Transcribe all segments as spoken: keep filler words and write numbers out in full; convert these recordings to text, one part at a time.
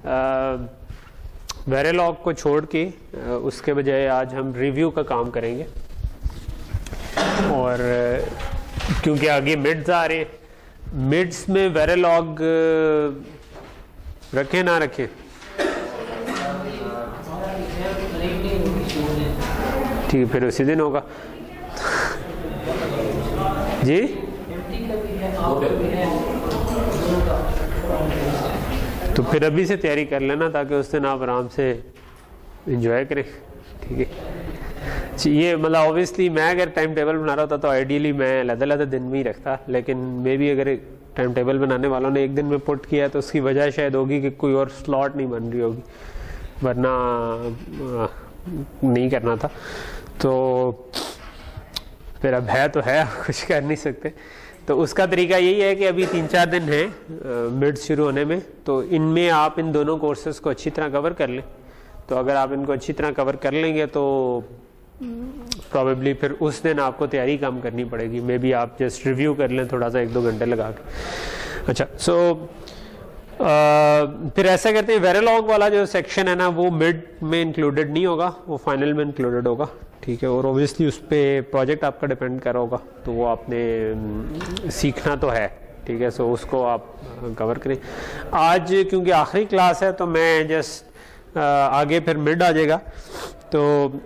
Verilog को छोड़ के उसके बजाय आज हम रिव्यू का काम करेंगे, और क्योंकि आगे मिड्स आ रहे हैं, मिड्स में वेरिलॉग रखें ना रखें? ठीक है, फिर उसी दिन होगा जी। तो फिर अभी से तैयारी कर लेना ताकि उस दिन आप आराम से एंजॉय करें। ठीक है, ये मतलब ऑब्वियसली मैं अगर टाइम टेबल बना रहा होता तो आइडियली मैं अलग-अलग दिन में ही रखता, लेकिन मे भी अगर टाइम टेबल बनाने वालों ने एक दिन में पुट किया तो उसकी वजह शायद होगी कि कोई और स्लॉट नहीं बन रही होगी, वरना नहीं करना था। तो फिर अब है तो है, कुछ कर नहीं सकते। तो उसका तरीका यही है कि अभी तीन चार दिन हैं मिड शुरू होने में, तो इनमें आप इन दोनों कोर्सेज को अच्छी तरह कवर कर लें। तो अगर आप इनको अच्छी तरह कवर कर लेंगे तो प्रॉबेबली फिर उस दिन आपको तैयारी कम करनी पड़ेगी। मे बी आप जस्ट रिव्यू कर लें थोड़ा सा एक दो घंटे लगा के। अच्छा, सो so, फिर ऐसा करते हैं, वेरिलॉग वाला जो सेक्शन है ना वो मिड में इंक्लूडेड नहीं होगा, वो फाइनल में इंक्लूडेड होगा। ठीक है, और ओबियसली उस पर प्रोजेक्ट आपका डिपेंड कर रहा होगा, तो वो आपने सीखना तो है। ठीक है, सो उसको आप कवर करें। आज क्योंकि आखिरी क्लास है तो मैं जस्ट आगे फिर मिड आ जाएगा, तो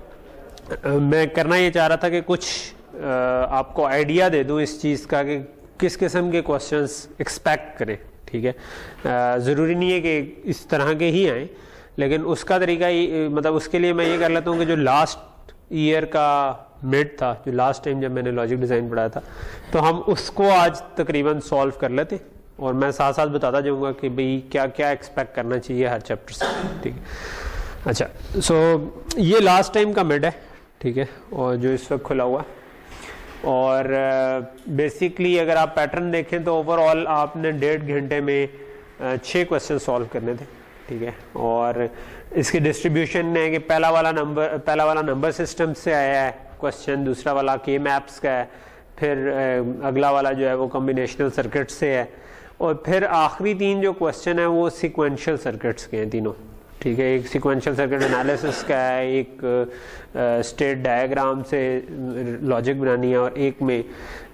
मैं करना ये चाह रहा था कि कुछ आपको आइडिया दे दूं इस चीज़ का कि किस किस्म के क्वेश्चंस एक्सपेक्ट करें। ठीक है, ज़रूरी नहीं है कि इस तरह के ही आए, लेकिन उसका तरीका मतलब उसके लिए मैं ये कर लेता हूँ कि जो लास्ट ईयर का मिड था, जो लास्ट टाइम जब मैंने लॉजिक डिज़ाइन पढ़ाया था, तो हम उसको आज तकरीबन सॉल्व कर लेते, और मैं साथ साथ बताता जाऊँगा कि भाई क्या क्या एक्सपेक्ट करना चाहिए हर चैप्टर से। ठीक है, अच्छा, सो ये लास्ट टाइम का मिड है। ठीक है, और जो इस वक्त खुला हुआ है, और बेसिकली uh, अगर आप पैटर्न देखें तो ओवरऑल आपने डेढ़ घंटे में uh, छः क्वेश्चन सॉल्व करने थे। ठीक है, और इसकी डिस्ट्रीब्यूशन है कि पहला वाला नंबर पहला वाला नंबर सिस्टम से आया है क्वेश्चन, दूसरा वाला के मैप्स का है, फिर uh, अगला वाला जो है वो कॉम्बिनेशनल सर्किट से है, और फिर आखिरी तीन जो क्वेश्चन है वो सिक्वेंशियल सर्किट्स के हैं तीनों। ठीक है, एक सिक्वेंशियल सर्किट एनालिसिस का है, एक स्टेट uh, डायग्राम से लॉजिक बनानी है, और एक में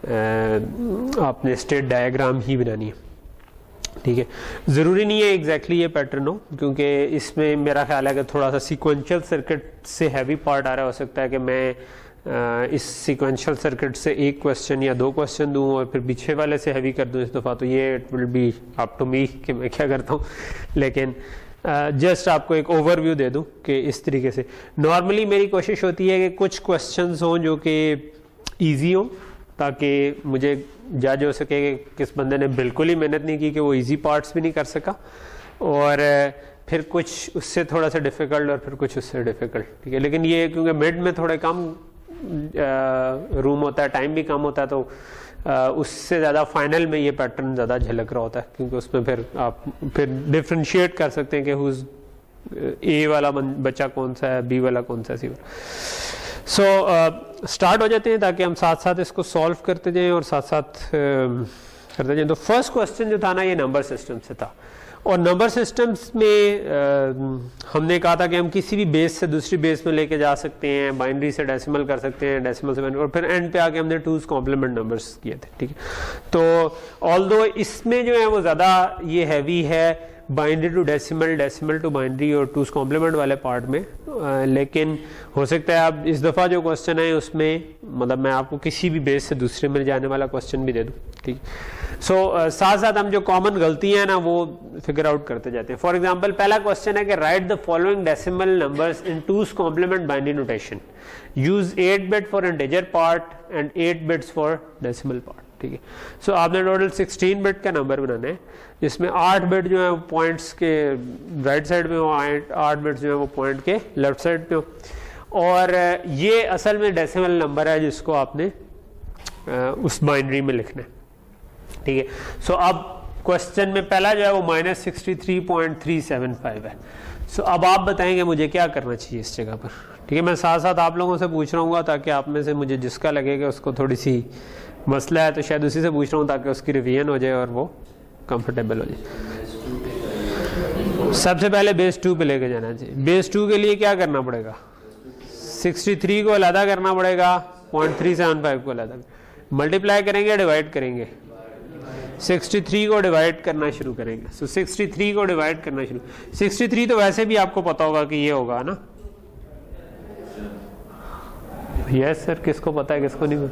uh, आपने स्टेट डायग्राम ही बनानी है। ठीक है, ज़रूरी नहीं है एग्जैक्टली ये पैटर्न हो, क्योंकि इसमें मेरा ख्याल है कि थोड़ा सा सिक्वेंशियल सर्किट से हैवी पार्ट आ रहा हो सकता है कि मैं uh, इस सिक्वेंशियल सर्किट से एक क्वेश्चन या दो क्वेश्चन दूं और फिर पीछे वाले से हैवी कर दूं इस दफ़ा। तो ये it will be up to me कि मैं क्या करता हूँ, लेकिन जस्ट uh, आपको एक ओवरव्यू दे दूं कि इस तरीके से नॉर्मली मेरी कोशिश होती है कि कुछ क्वेश्चंस हों जो कि इजी हो, ताकि मुझे जज हो सके कि किस बंदे ने बिल्कुल ही मेहनत नहीं की कि वो इजी पार्ट्स भी नहीं कर सका, और uh, फिर कुछ उससे थोड़ा सा डिफ़िकल्ट और फिर कुछ उससे डिफ़िकल्ट। ठीक है, लेकिन ये क्योंकि मिड में थोड़े कम रूम uh, होता है, टाइम भी कम होता है, तो Uh, उससे ज़्यादा फाइनल में ये पैटर्न ज़्यादा झलक रहा होता है, क्योंकि उसमें फिर आप फिर डिफ्रेंशिएट कर सकते हैं कि हुज ए वाला बच्चा कौन सा है, बी वाला कौन सा है, सी वाला। सो स्टार्ट हो जाते हैं ताकि हम साथ साथ इसको सॉल्व करते जाएं और साथ साथ uh, करते जाएं। तो फर्स्ट क्वेश्चन जो था ना ये नंबर सिस्टम से था, और नंबर सिस्टम्स में आ, हमने कहा था कि हम किसी भी बेस से दूसरी बेस में लेके जा सकते हैं, बाइनरी से डेसिमल कर सकते हैं, डेसिमल से बाइनरी, और फिर एंड पे आके हमने टूज कॉम्प्लीमेंट नंबर्स किए थे। ठीक है, तो ऑल्दो इसमें जो है वो ज़्यादा ये हैवी है binary to decimal, decimal to binary और टूज कॉम्प्लीमेंट वाले पार्ट में, आ, लेकिन हो सकता है आप इस दफ़ा जो क्वेश्चन है उसमें मतलब मैं आपको किसी भी बेस से दूसरे में जाने वाला क्वेश्चन भी दे दूँ। ठीक, सो so, साथ साथ हम जो कॉमन गलतियां हैं ना वो फिगर आउट करते जाते हैं। फॉर एग्जांपल पहला क्वेश्चन है कि write the following decimal numbers in two's complement binary notation, use eight bit for integer part and eight bits for decimal part. ठीक है, सो so, आपने टोटल सिक्सटीन बिट का नंबर बनाना है, जिसमें आठ बिट जो है वो पॉइंट्स के राइट साइड में हो, आठ बिट जो है वो पॉइंट के लेफ्ट साइड पे हो, और ये असल में डेसिमल नंबर है जिसको आपने उस बाइनरी में लिखना है। ठीक है, सो so, अब क्वेश्चन में पहला जो है वो minus sixty three point three seven five है। सो so, अब आप बताएंगे मुझे क्या करना चाहिए इस जगह पर। ठीक है, मैं साथ साथ आप लोगों से पूछ रहा हूँ ताकि आप में से मुझे जिसका लगेगा उसको थोड़ी सी मसला है तो शायद उसी से पूछ रहा हूँ ताकि उसकी रिवीजन हो जाए और वो कंफर्टेबल हो जाए। सबसे पहले बेस टू पे लेके जाना चाहिए। बेस टू के लिए क्या करना पड़ेगा, सिक्सटी थ्री को अलग करना पड़ेगा, पॉइंट थ्री सेवन फाइव को अलग मल्टीप्लाई करेंगे, डिवाइड करेंगे, सिक्सटी थ्री को डिवाइड करना शुरू करेंगे। सो so, सिक्सटी थ्री को डिवाइड करना शुरू, सिक्सटी थ्री तो वैसे भी आपको पता होगा कि ये होगा ना। यस yes, सर, किसको पता है किसको नहीं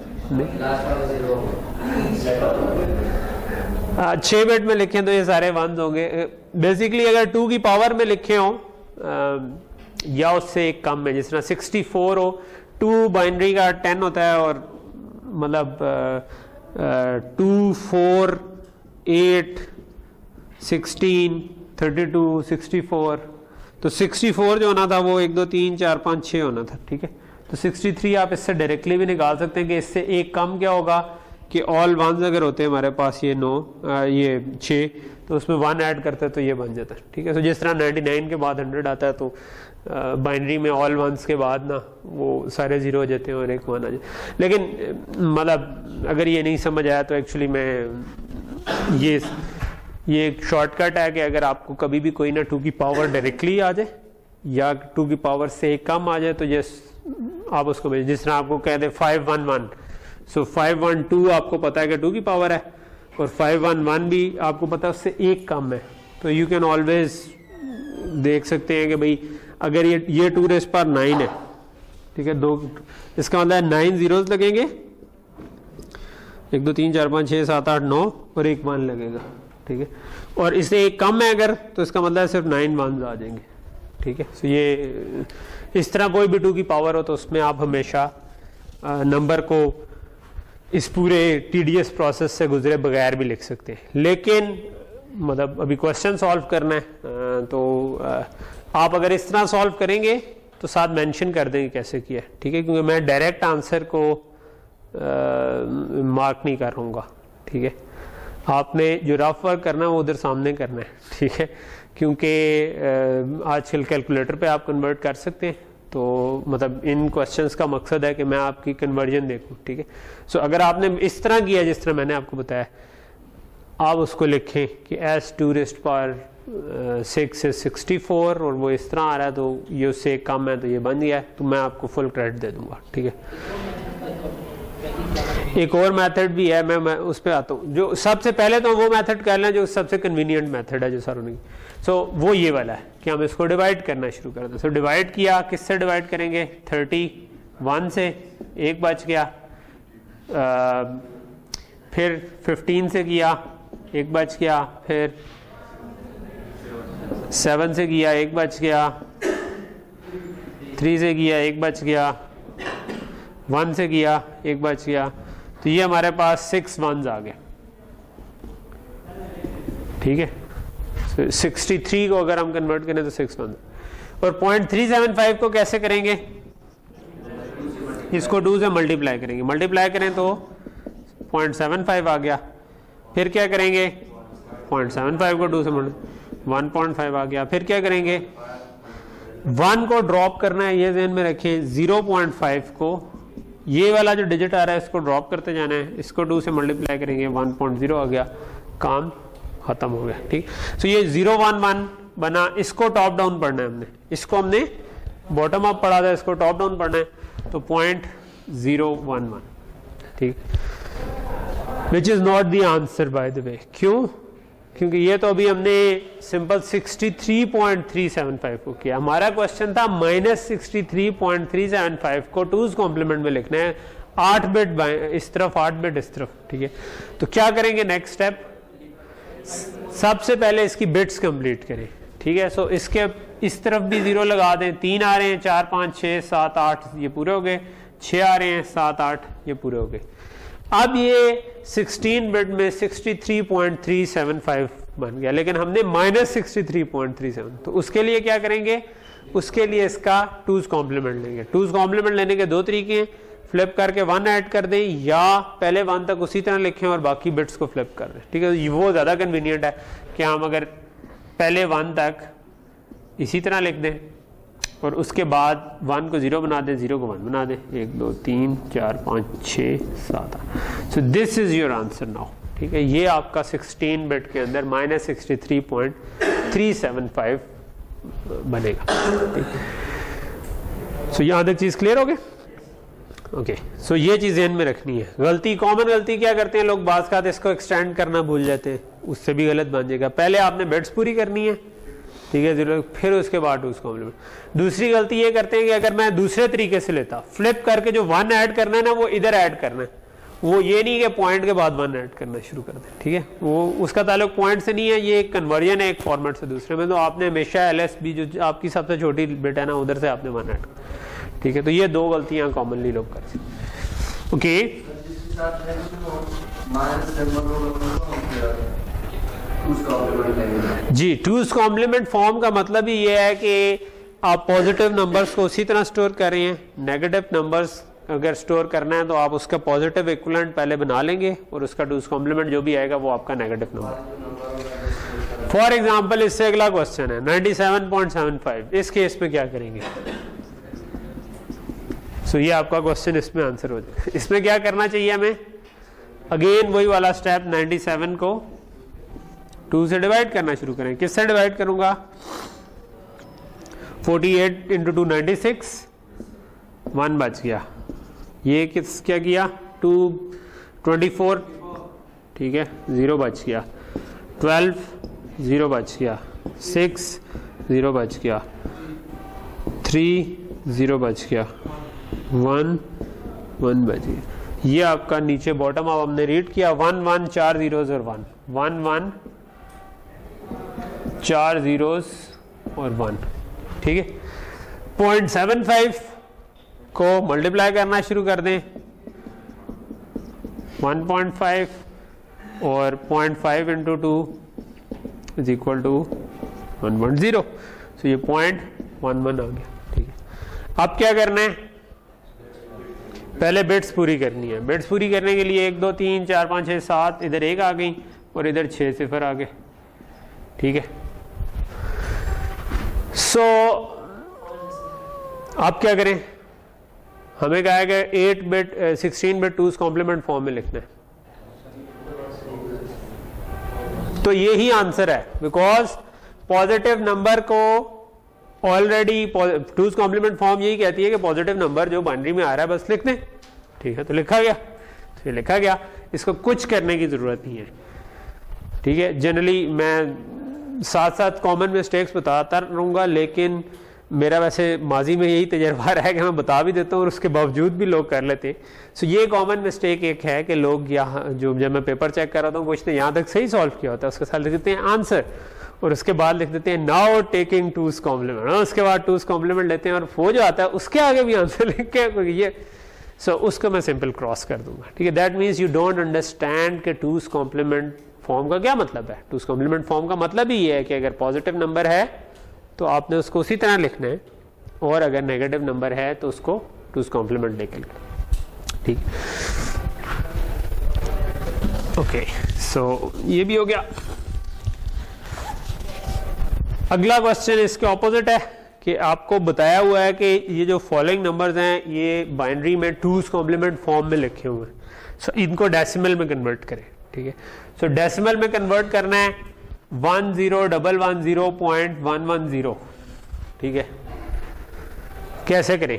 पता। छह बिट में लिखें तो ये सारे वंस होंगे। बेसिकली अगर टू की पावर में लिखे हो या उससे एक कम में, जिस तरह सिक्सटी फोर हो, टू बाइनरी का टेन होता है और मतलब two four eight sixteen thirty two sixty four, तो सिक्सटी फोर जो होना था वो एक दो तीन चार पाँच छः होना था, ठीक है। तो सिक्सटी थ्री आप इससे डायरेक्टली भी निकाल सकते हैं कि इससे एक कम क्या होगा कि ऑल वंस अगर होते हैं हमारे पास ये नौ ये छः, तो उसमें वन ऐड करते हैं तो ये बन जाता है, ठीक है। तो जिस तरह नाइन्टी नाइन के बाद हंड्रेड आता है तो बाइनरी में ऑल वंस के बाद ना वो सारे जीरो हो जाते हैं और एक वन आ जाए। लेकिन मतलब अगर ये नहीं समझ आया तो एक्चुअली मैं ये ये एक शॉर्टकट है कि अगर आपको कभी भी कोई ना टू की पावर डायरेक्टली आ जाए या टू की पावर से एक कम आ जाए तो ये आप उसको भेज, जिस तरह आपको कह दे five one one, so five one two आपको पता है कि टू की पावर है और फाइव वन वन भी आपको पता है उससे एक कम है, तो यू कैन ऑलवेज देख सकते हैं कि भाई अगर ये ये टू रेस पर नाइन है, ठीक है, दो इसका मतलब नाइन जीरोस लगेंगे, एक दो तीन चार पाँच छः सात आठ नौ और एक वन लगेगा, ठीक है। और इससे एक कम है अगर तो इसका मतलब सिर्फ नाइन वन आ जाएंगे, ठीक है। सो ये इस तरह कोई भी टू की पावर हो तो उसमें आप हमेशा नंबर को इस पूरे टीडीएस प्रोसेस से गुजरे बगैर भी लिख सकते हैं। लेकिन मतलब अभी क्वेश्चन सॉल्व करना है तो आप अगर इस तरह सॉल्व करेंगे तो साथ मेंशन कर देंगे कैसे किया, ठीक है, क्योंकि मैं डायरेक्ट आंसर को मार्क नहीं कर रहूँगा, ठीक है। आपने जो रफ वर्क करना है वो उधर सामने करना है, ठीक है, क्योंकि आजकल कैलकुलेटर पे आप कन्वर्ट कर सकते हैं, तो मतलब इन क्वेश्चंस का मकसद है कि मैं आपकी कन्वर्जन देखूं, ठीक है। सो अगर आपने इस तरह किया जिस तरह मैंने आपको बताया, आप उसको लिखें कि as two raised power six से सिक्सटी फोर और वो इस तरह आ रहा है तो ये उससे कम है तो ये बन गया है, तो मैं आपको फुल क्रेडिट दे दूंगा, ठीक है। एक और मेथड भी है, मैं, मैं उस पर आता हूँ। जो सबसे पहले तो वो मेथड कर लें जो सबसे कन्वीनियंट मेथड है जो सारों ने, सो so, वो ये वाला है कि हम इसको डिवाइड करना शुरू कर दें। सो डिवाइड किया, किससे डिवाइड करेंगे, थर्टी वन से, एक बच गया, आ, फिर फिफ्टीन से किया, एक बच गया, फिर सेवन से किया, एक बच गया, थ्री से किया, एक बच गया, वन से किया, एक बच गया, तो ये हमारे पास सिक्स वंस आ गए, ठीक है। सिक्सटी थ्री को अगर हम कन्वर्ट करें तो सिक्स वन, और पॉइंट थ्री सेवन फाइव को कैसे करेंगे, इसको टू से मल्टीप्लाई करेंगे, मल्टीप्लाई करें तो पॉइंट सेवन फाइव आ गया, फिर क्या करेंगे, पॉइंट सेवन फाइव को टू से मल्टीप्लाई, वन पॉइंट फाइव आ गया, फिर क्या करेंगे, वन को ड्रॉप करना है, ये ध्यान में रखें, जीरो पॉइंट फाइव को, ये वाला जो डिजिट आ रहा है इसको ड्रॉप करते जाना है, इसको टू से मल्टीप्लाई करेंगे, वन पॉइंट जीरो आ गया, काम खत्म हो गया, ठीक। सो ये जीरो वन वन बना, इसको टॉप डाउन पढ़ना है हमने, इसको हमने बॉटम अप पढ़ा था, इसको टॉप डाउन पढ़ना है, तो पॉइंट जीरो वन वन, ठीक, which is not the answer by the way. क्यों, क्योंकि ये तो अभी हमने simple sixty three point three seven five को किया, हमारा क्वेश्चन था minus sixty three point three seven five को टूज कॉम्प्लीमेंट में लिखना है, आठ बिट इस तरफ आठ बिट इस तरफ, ठीक है। तो क्या करेंगे नेक्स्ट स्टेप, सबसे पहले इसकी बिट्स कंप्लीट करें, ठीक है। सो इसके इस तरफ भी जीरो लगा दें, तीन आ रहे हैं, चार पाँच छः सात आठ ये पूरे हो गए, छः आ रहे हैं, सात आठ ये पूरे हो गए। अब ये सिक्सटीन बिट में sixty three point three seven five बन गया, लेकिन हमने minus sixty three point three seven, तो उसके लिए क्या करेंगे, उसके लिए इसका टूज कॉम्प्लीमेंट लेंगे। टूज कॉम्प्लीमेंट लेने के दो तरीके हैं, फ्लिप करके वन ऐड कर दें या पहले वन तक उसी तरह लिखें और बाकी बिट्स को फ्लिप कर दें, ठीक है। वो ज़्यादा कन्वीनियंट है कि हम अगर पहले वन तक इसी तरह लिख दें और उसके बाद वन को जीरो बना दें, जीरो को वन बना दें, एक दो तीन चार पाँच छः सात आठ। So this is your answer now, ठीक है, ये आपका सिक्सटीन बिट के अंदर minus sixty three point three seven five बनेगा। सो so, यहां तक चीज क्लियर हो गई? ओके, सो ये चीज ध्यान में रखनी है। गलती, कॉमन गलती क्या करते हैं लोग, बात का इसको एक्सटेंड करना भूल जाते हैं, उससे भी गलत बन जाएगा। पहले आपने बिट्स पूरी करनी है, ठीक है, जीरो, फिर उसके बाद टूज कॉम्प्लीमेंट। दूसरी गलती ये करते हैं कि अगर मैं दूसरे तरीके से लेता, फ्लिप करके जो वन ऐड करना है ना वो इधर ऐड करना है, वो ये नहीं कि पॉइंट के बाद वन ऐड करना शुरू कर दे, ठीक है, वो उसका ताल्लुक पॉइंट से नहीं है, ये एक कन्वर्जन है एक फॉर्मेट से दूसरे में। तो आपने हमेशा एल एस बी जो आपकी सबसे छोटी बिट है ना उधर से आपने वन ऐड, ठीक है। तो ये दो गलतियां कॉमनली लोग करते हैं। ओके, जी, टूज कॉम्प्लीमेंट फॉर्म का मतलब ही ये है कि आप पॉजिटिव नंबर्स को उसी तरह स्टोर कर रहे हैं, नेगेटिव नंबर्स अगर स्टोर करना है तो आप उसका पॉजिटिव इक्विवेलेंट पहले बना लेंगे और उसका टूज कॉम्प्लीमेंट जो भी आएगा वो आपका नेगेटिव नंबर। फॉर एग्जांपल इससे अगला क्वेश्चन है ninety seven point seven five, इस केस में क्या करेंगे? सो so, ये आपका क्वेश्चन इसमें आंसर हो जाए। इसमें क्या करना चाहिए हमें? अगेन वही वाला स्टेप, नाइंटी सेवन को टू से डिवाइड करना शुरू करें। किससे डिवाइड करूंगा? Forty eight into two ninety six, one बच गया। ये किस क्या किया? टू ट्वेंटी फोर, ठीक है, जीरो बच गया। ट्वेल्व, जीरो बच गया। सिक्स, जीरो बच गया। थ्री, जीरो बच गया। वन, वन बच गया। ये आपका नीचे बॉटम अब हमने रीड किया, वन वन, चार जीरोज और वन, वन वन, चार जीरोज और वन, ठीक है। पॉइंट सेवन फाइव को मल्टीप्लाई करना शुरू कर दें, वन पॉइंट फाइव और point five into two is equal to one point zero. So ये पॉइंट वन वन आ गया, ठीक है। अब क्या करना है? पहले बिट्स पूरी करनी है। बिट्स पूरी करने के लिए एक दो तीन चार पाँच छः सात, इधर एक आ गई और इधर छः सिफर आ गए, ठीक है। सो so, आप क्या करें? हमें कहा है कि eight bit sixteen bit two's complement form में लिखना है, तो ये ही आंसर है, बिकॉज पॉजिटिव नंबर को ऑलरेडी टूज कॉम्प्लीमेंट फॉर्म यही कहती है कि पॉजिटिव नंबर जो बाइनरी में आ रहा है बस लिख दें, ठीक है। तो लिखा गया, तो लिखा गया, इसको कुछ करने की जरूरत नहीं है, ठीक है। जनरली मैं साथ साथ कॉमन मिस्टेक्स बताता रहूंगा, लेकिन मेरा वैसे माजी में यही तजर्बा रहा है कि मैं बता भी देता हूँ और उसके बावजूद भी लोग कर लेते हैं। सो ये कॉमन मिस्टेक एक है कि लोग यहाँ जो जब मैं पेपर चेक कर रहा हूँ पूछते हैं यहाँ तक सही सॉल्व किया होता है, उसके साथ लिख देते हैं आंसर और उसके बाद लिख देते हैं नाउ टेकिंग टूज कॉम्प्लीमेंट, उसके बाद टूज कॉम्प्लीमेंट लेते हैं और वो जो आता है उसके आगे भी आंसर लिख के ये सो so, उसको मैं सिंपल क्रॉस कर दूंगा, ठीक है। That means you don't understand कि टूज कॉम्प्लीमेंट फॉर्म का क्या मतलब है। टूज कॉम्प्लीमेंट फॉर्म का मतलब ही ये है कि अगर पॉजिटिव नंबर है तो आपने उसको उसी तरह लिखना है और अगर नेगेटिव नंबर है तो उसको टूज कॉम्प्लीमेंट लेकर, ठीक। ओके, सो ये भी हो गया। अगला क्वेश्चन इसके ऑपोजिट है कि आपको बताया हुआ है कि ये जो फॉलोइंग नंबर्स हैं ये बाइनरी में टूज कॉम्प्लीमेंट फॉर्म में लिखे हुए हैं, सो so, इनको डेसिमल में कन्वर्ट करें, ठीक है। सो डेसिमल में कन्वर्ट करना है one zero double one zero point one one zero, ठीक है। कैसे करें?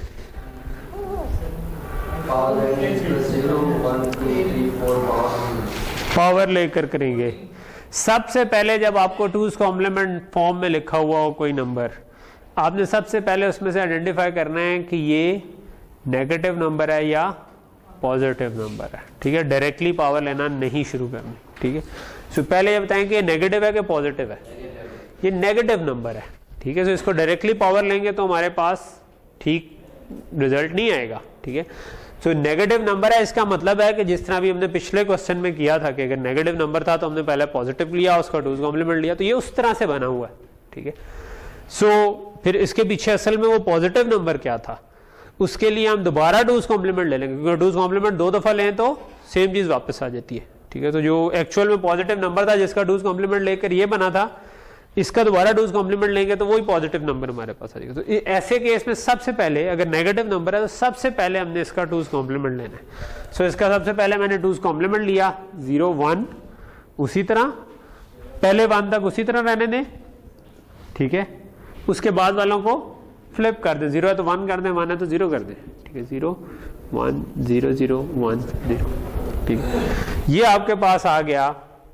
पावर लेकर करेंगे। सबसे पहले जब आपको टूज कॉम्प्लीमेंट फॉर्म में लिखा हुआ हो कोई नंबर, आपने सबसे पहले उसमें से आइडेंटिफाई करना है कि ये नेगेटिव नंबर है या पॉजिटिव नंबर है, ठीक है। डायरेक्टली पावर लेना नहीं शुरू करना, ठीक है। सो so, पहले ये बताएं कि नेगेटिव है कि पॉजिटिव है। ये नेगेटिव नंबर है, ठीक है। सो so, इसको डायरेक्टली पावर लेंगे तो हमारे पास ठीक रिजल्ट नहीं आएगा, ठीक है। सो नेगेटिव नंबर है, इसका मतलब है कि जिस तरह भी हमने पिछले क्वेश्चन में किया था कि अगर नेगेटिव नंबर था तो हमने पहले पॉजिटिव लिया, उसका टूज कॉम्प्लीमेंट लिया, तो ये उस तरह से बना हुआ है, ठीक है। सो so, फिर इसके पीछे असल में वो पॉजिटिव नंबर क्या था उसके लिए हम दोबारा टूज कॉम्प्लीमेंट ले लेंगे, क्योंकि टूज कॉम्प्लीमेंट दो दफा लें तो सेम चीज वापस आ जाती है, ठीक है। तो जो एक्चुअल में पॉजिटिव नंबर था जिसका टूज कॉम्प्लीमेंट लेकर ये बना था, इसका दोबारा टूज कॉम्प्लीमेंट लेंगे तो वही पॉजिटिव नंबर हमारे पास आ जाएगा। तो ऐसे केस में सबसे पहले अगर नेगेटिव नंबर है तो सबसे पहले हमने इसका टूज कॉम्प्लीमेंट लेना है। सो so, इसका सबसे पहले मैंने टूज कॉम्प्लीमेंट लिया, जीरो वन उसी तरह, पहले वन तक उसी तरह रहने दें, ठीक है। उसके बाद वालों को फ्लिप कर दें, जीरो है तो वन कर दें, वन है तो जीरो कर दें, ठीक है। Zero one zero zero one zero, ठीक है। ये आपके पास आ गया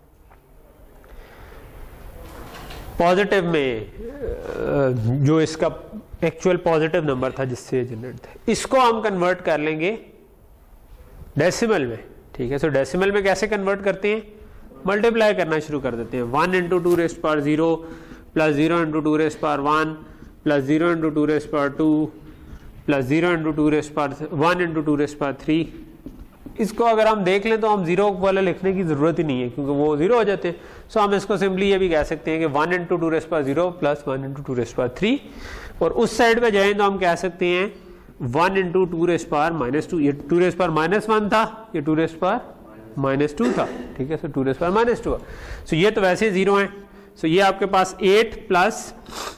पॉजिटिव में, जो इसका एक्चुअल पॉजिटिव नंबर था जिससे जनरेट था। इसको हम कन्वर्ट कर लेंगे डेसिमल में, ठीक है। सो डेसिमल में कैसे कन्वर्ट करते हैं, मल्टीप्लाई करना शुरू कर देते हैं। One into two raised power zero plus zero into two raised power one plus zero into two raised power two plus zero into two raised power one into two raised power three. इसको अगर हम देख लें तो हम zero वाला लिखने की जरूरत ही नहीं है क्योंकि वो जीरो हो जाते हैं। सो हम इसको सिंपली ये भी कह सकते हैं कि one into two raised power zero plus one into two raised power three, और उस साइड पे जाएं तो हम कह सकते हैं one into two raised power minus two. ये two raised power minus one था, ये two raised power minus two था, ठीक है। So two raised power minus two. So ये तो वैसे जीरो है। सो ये आपके पास eight plus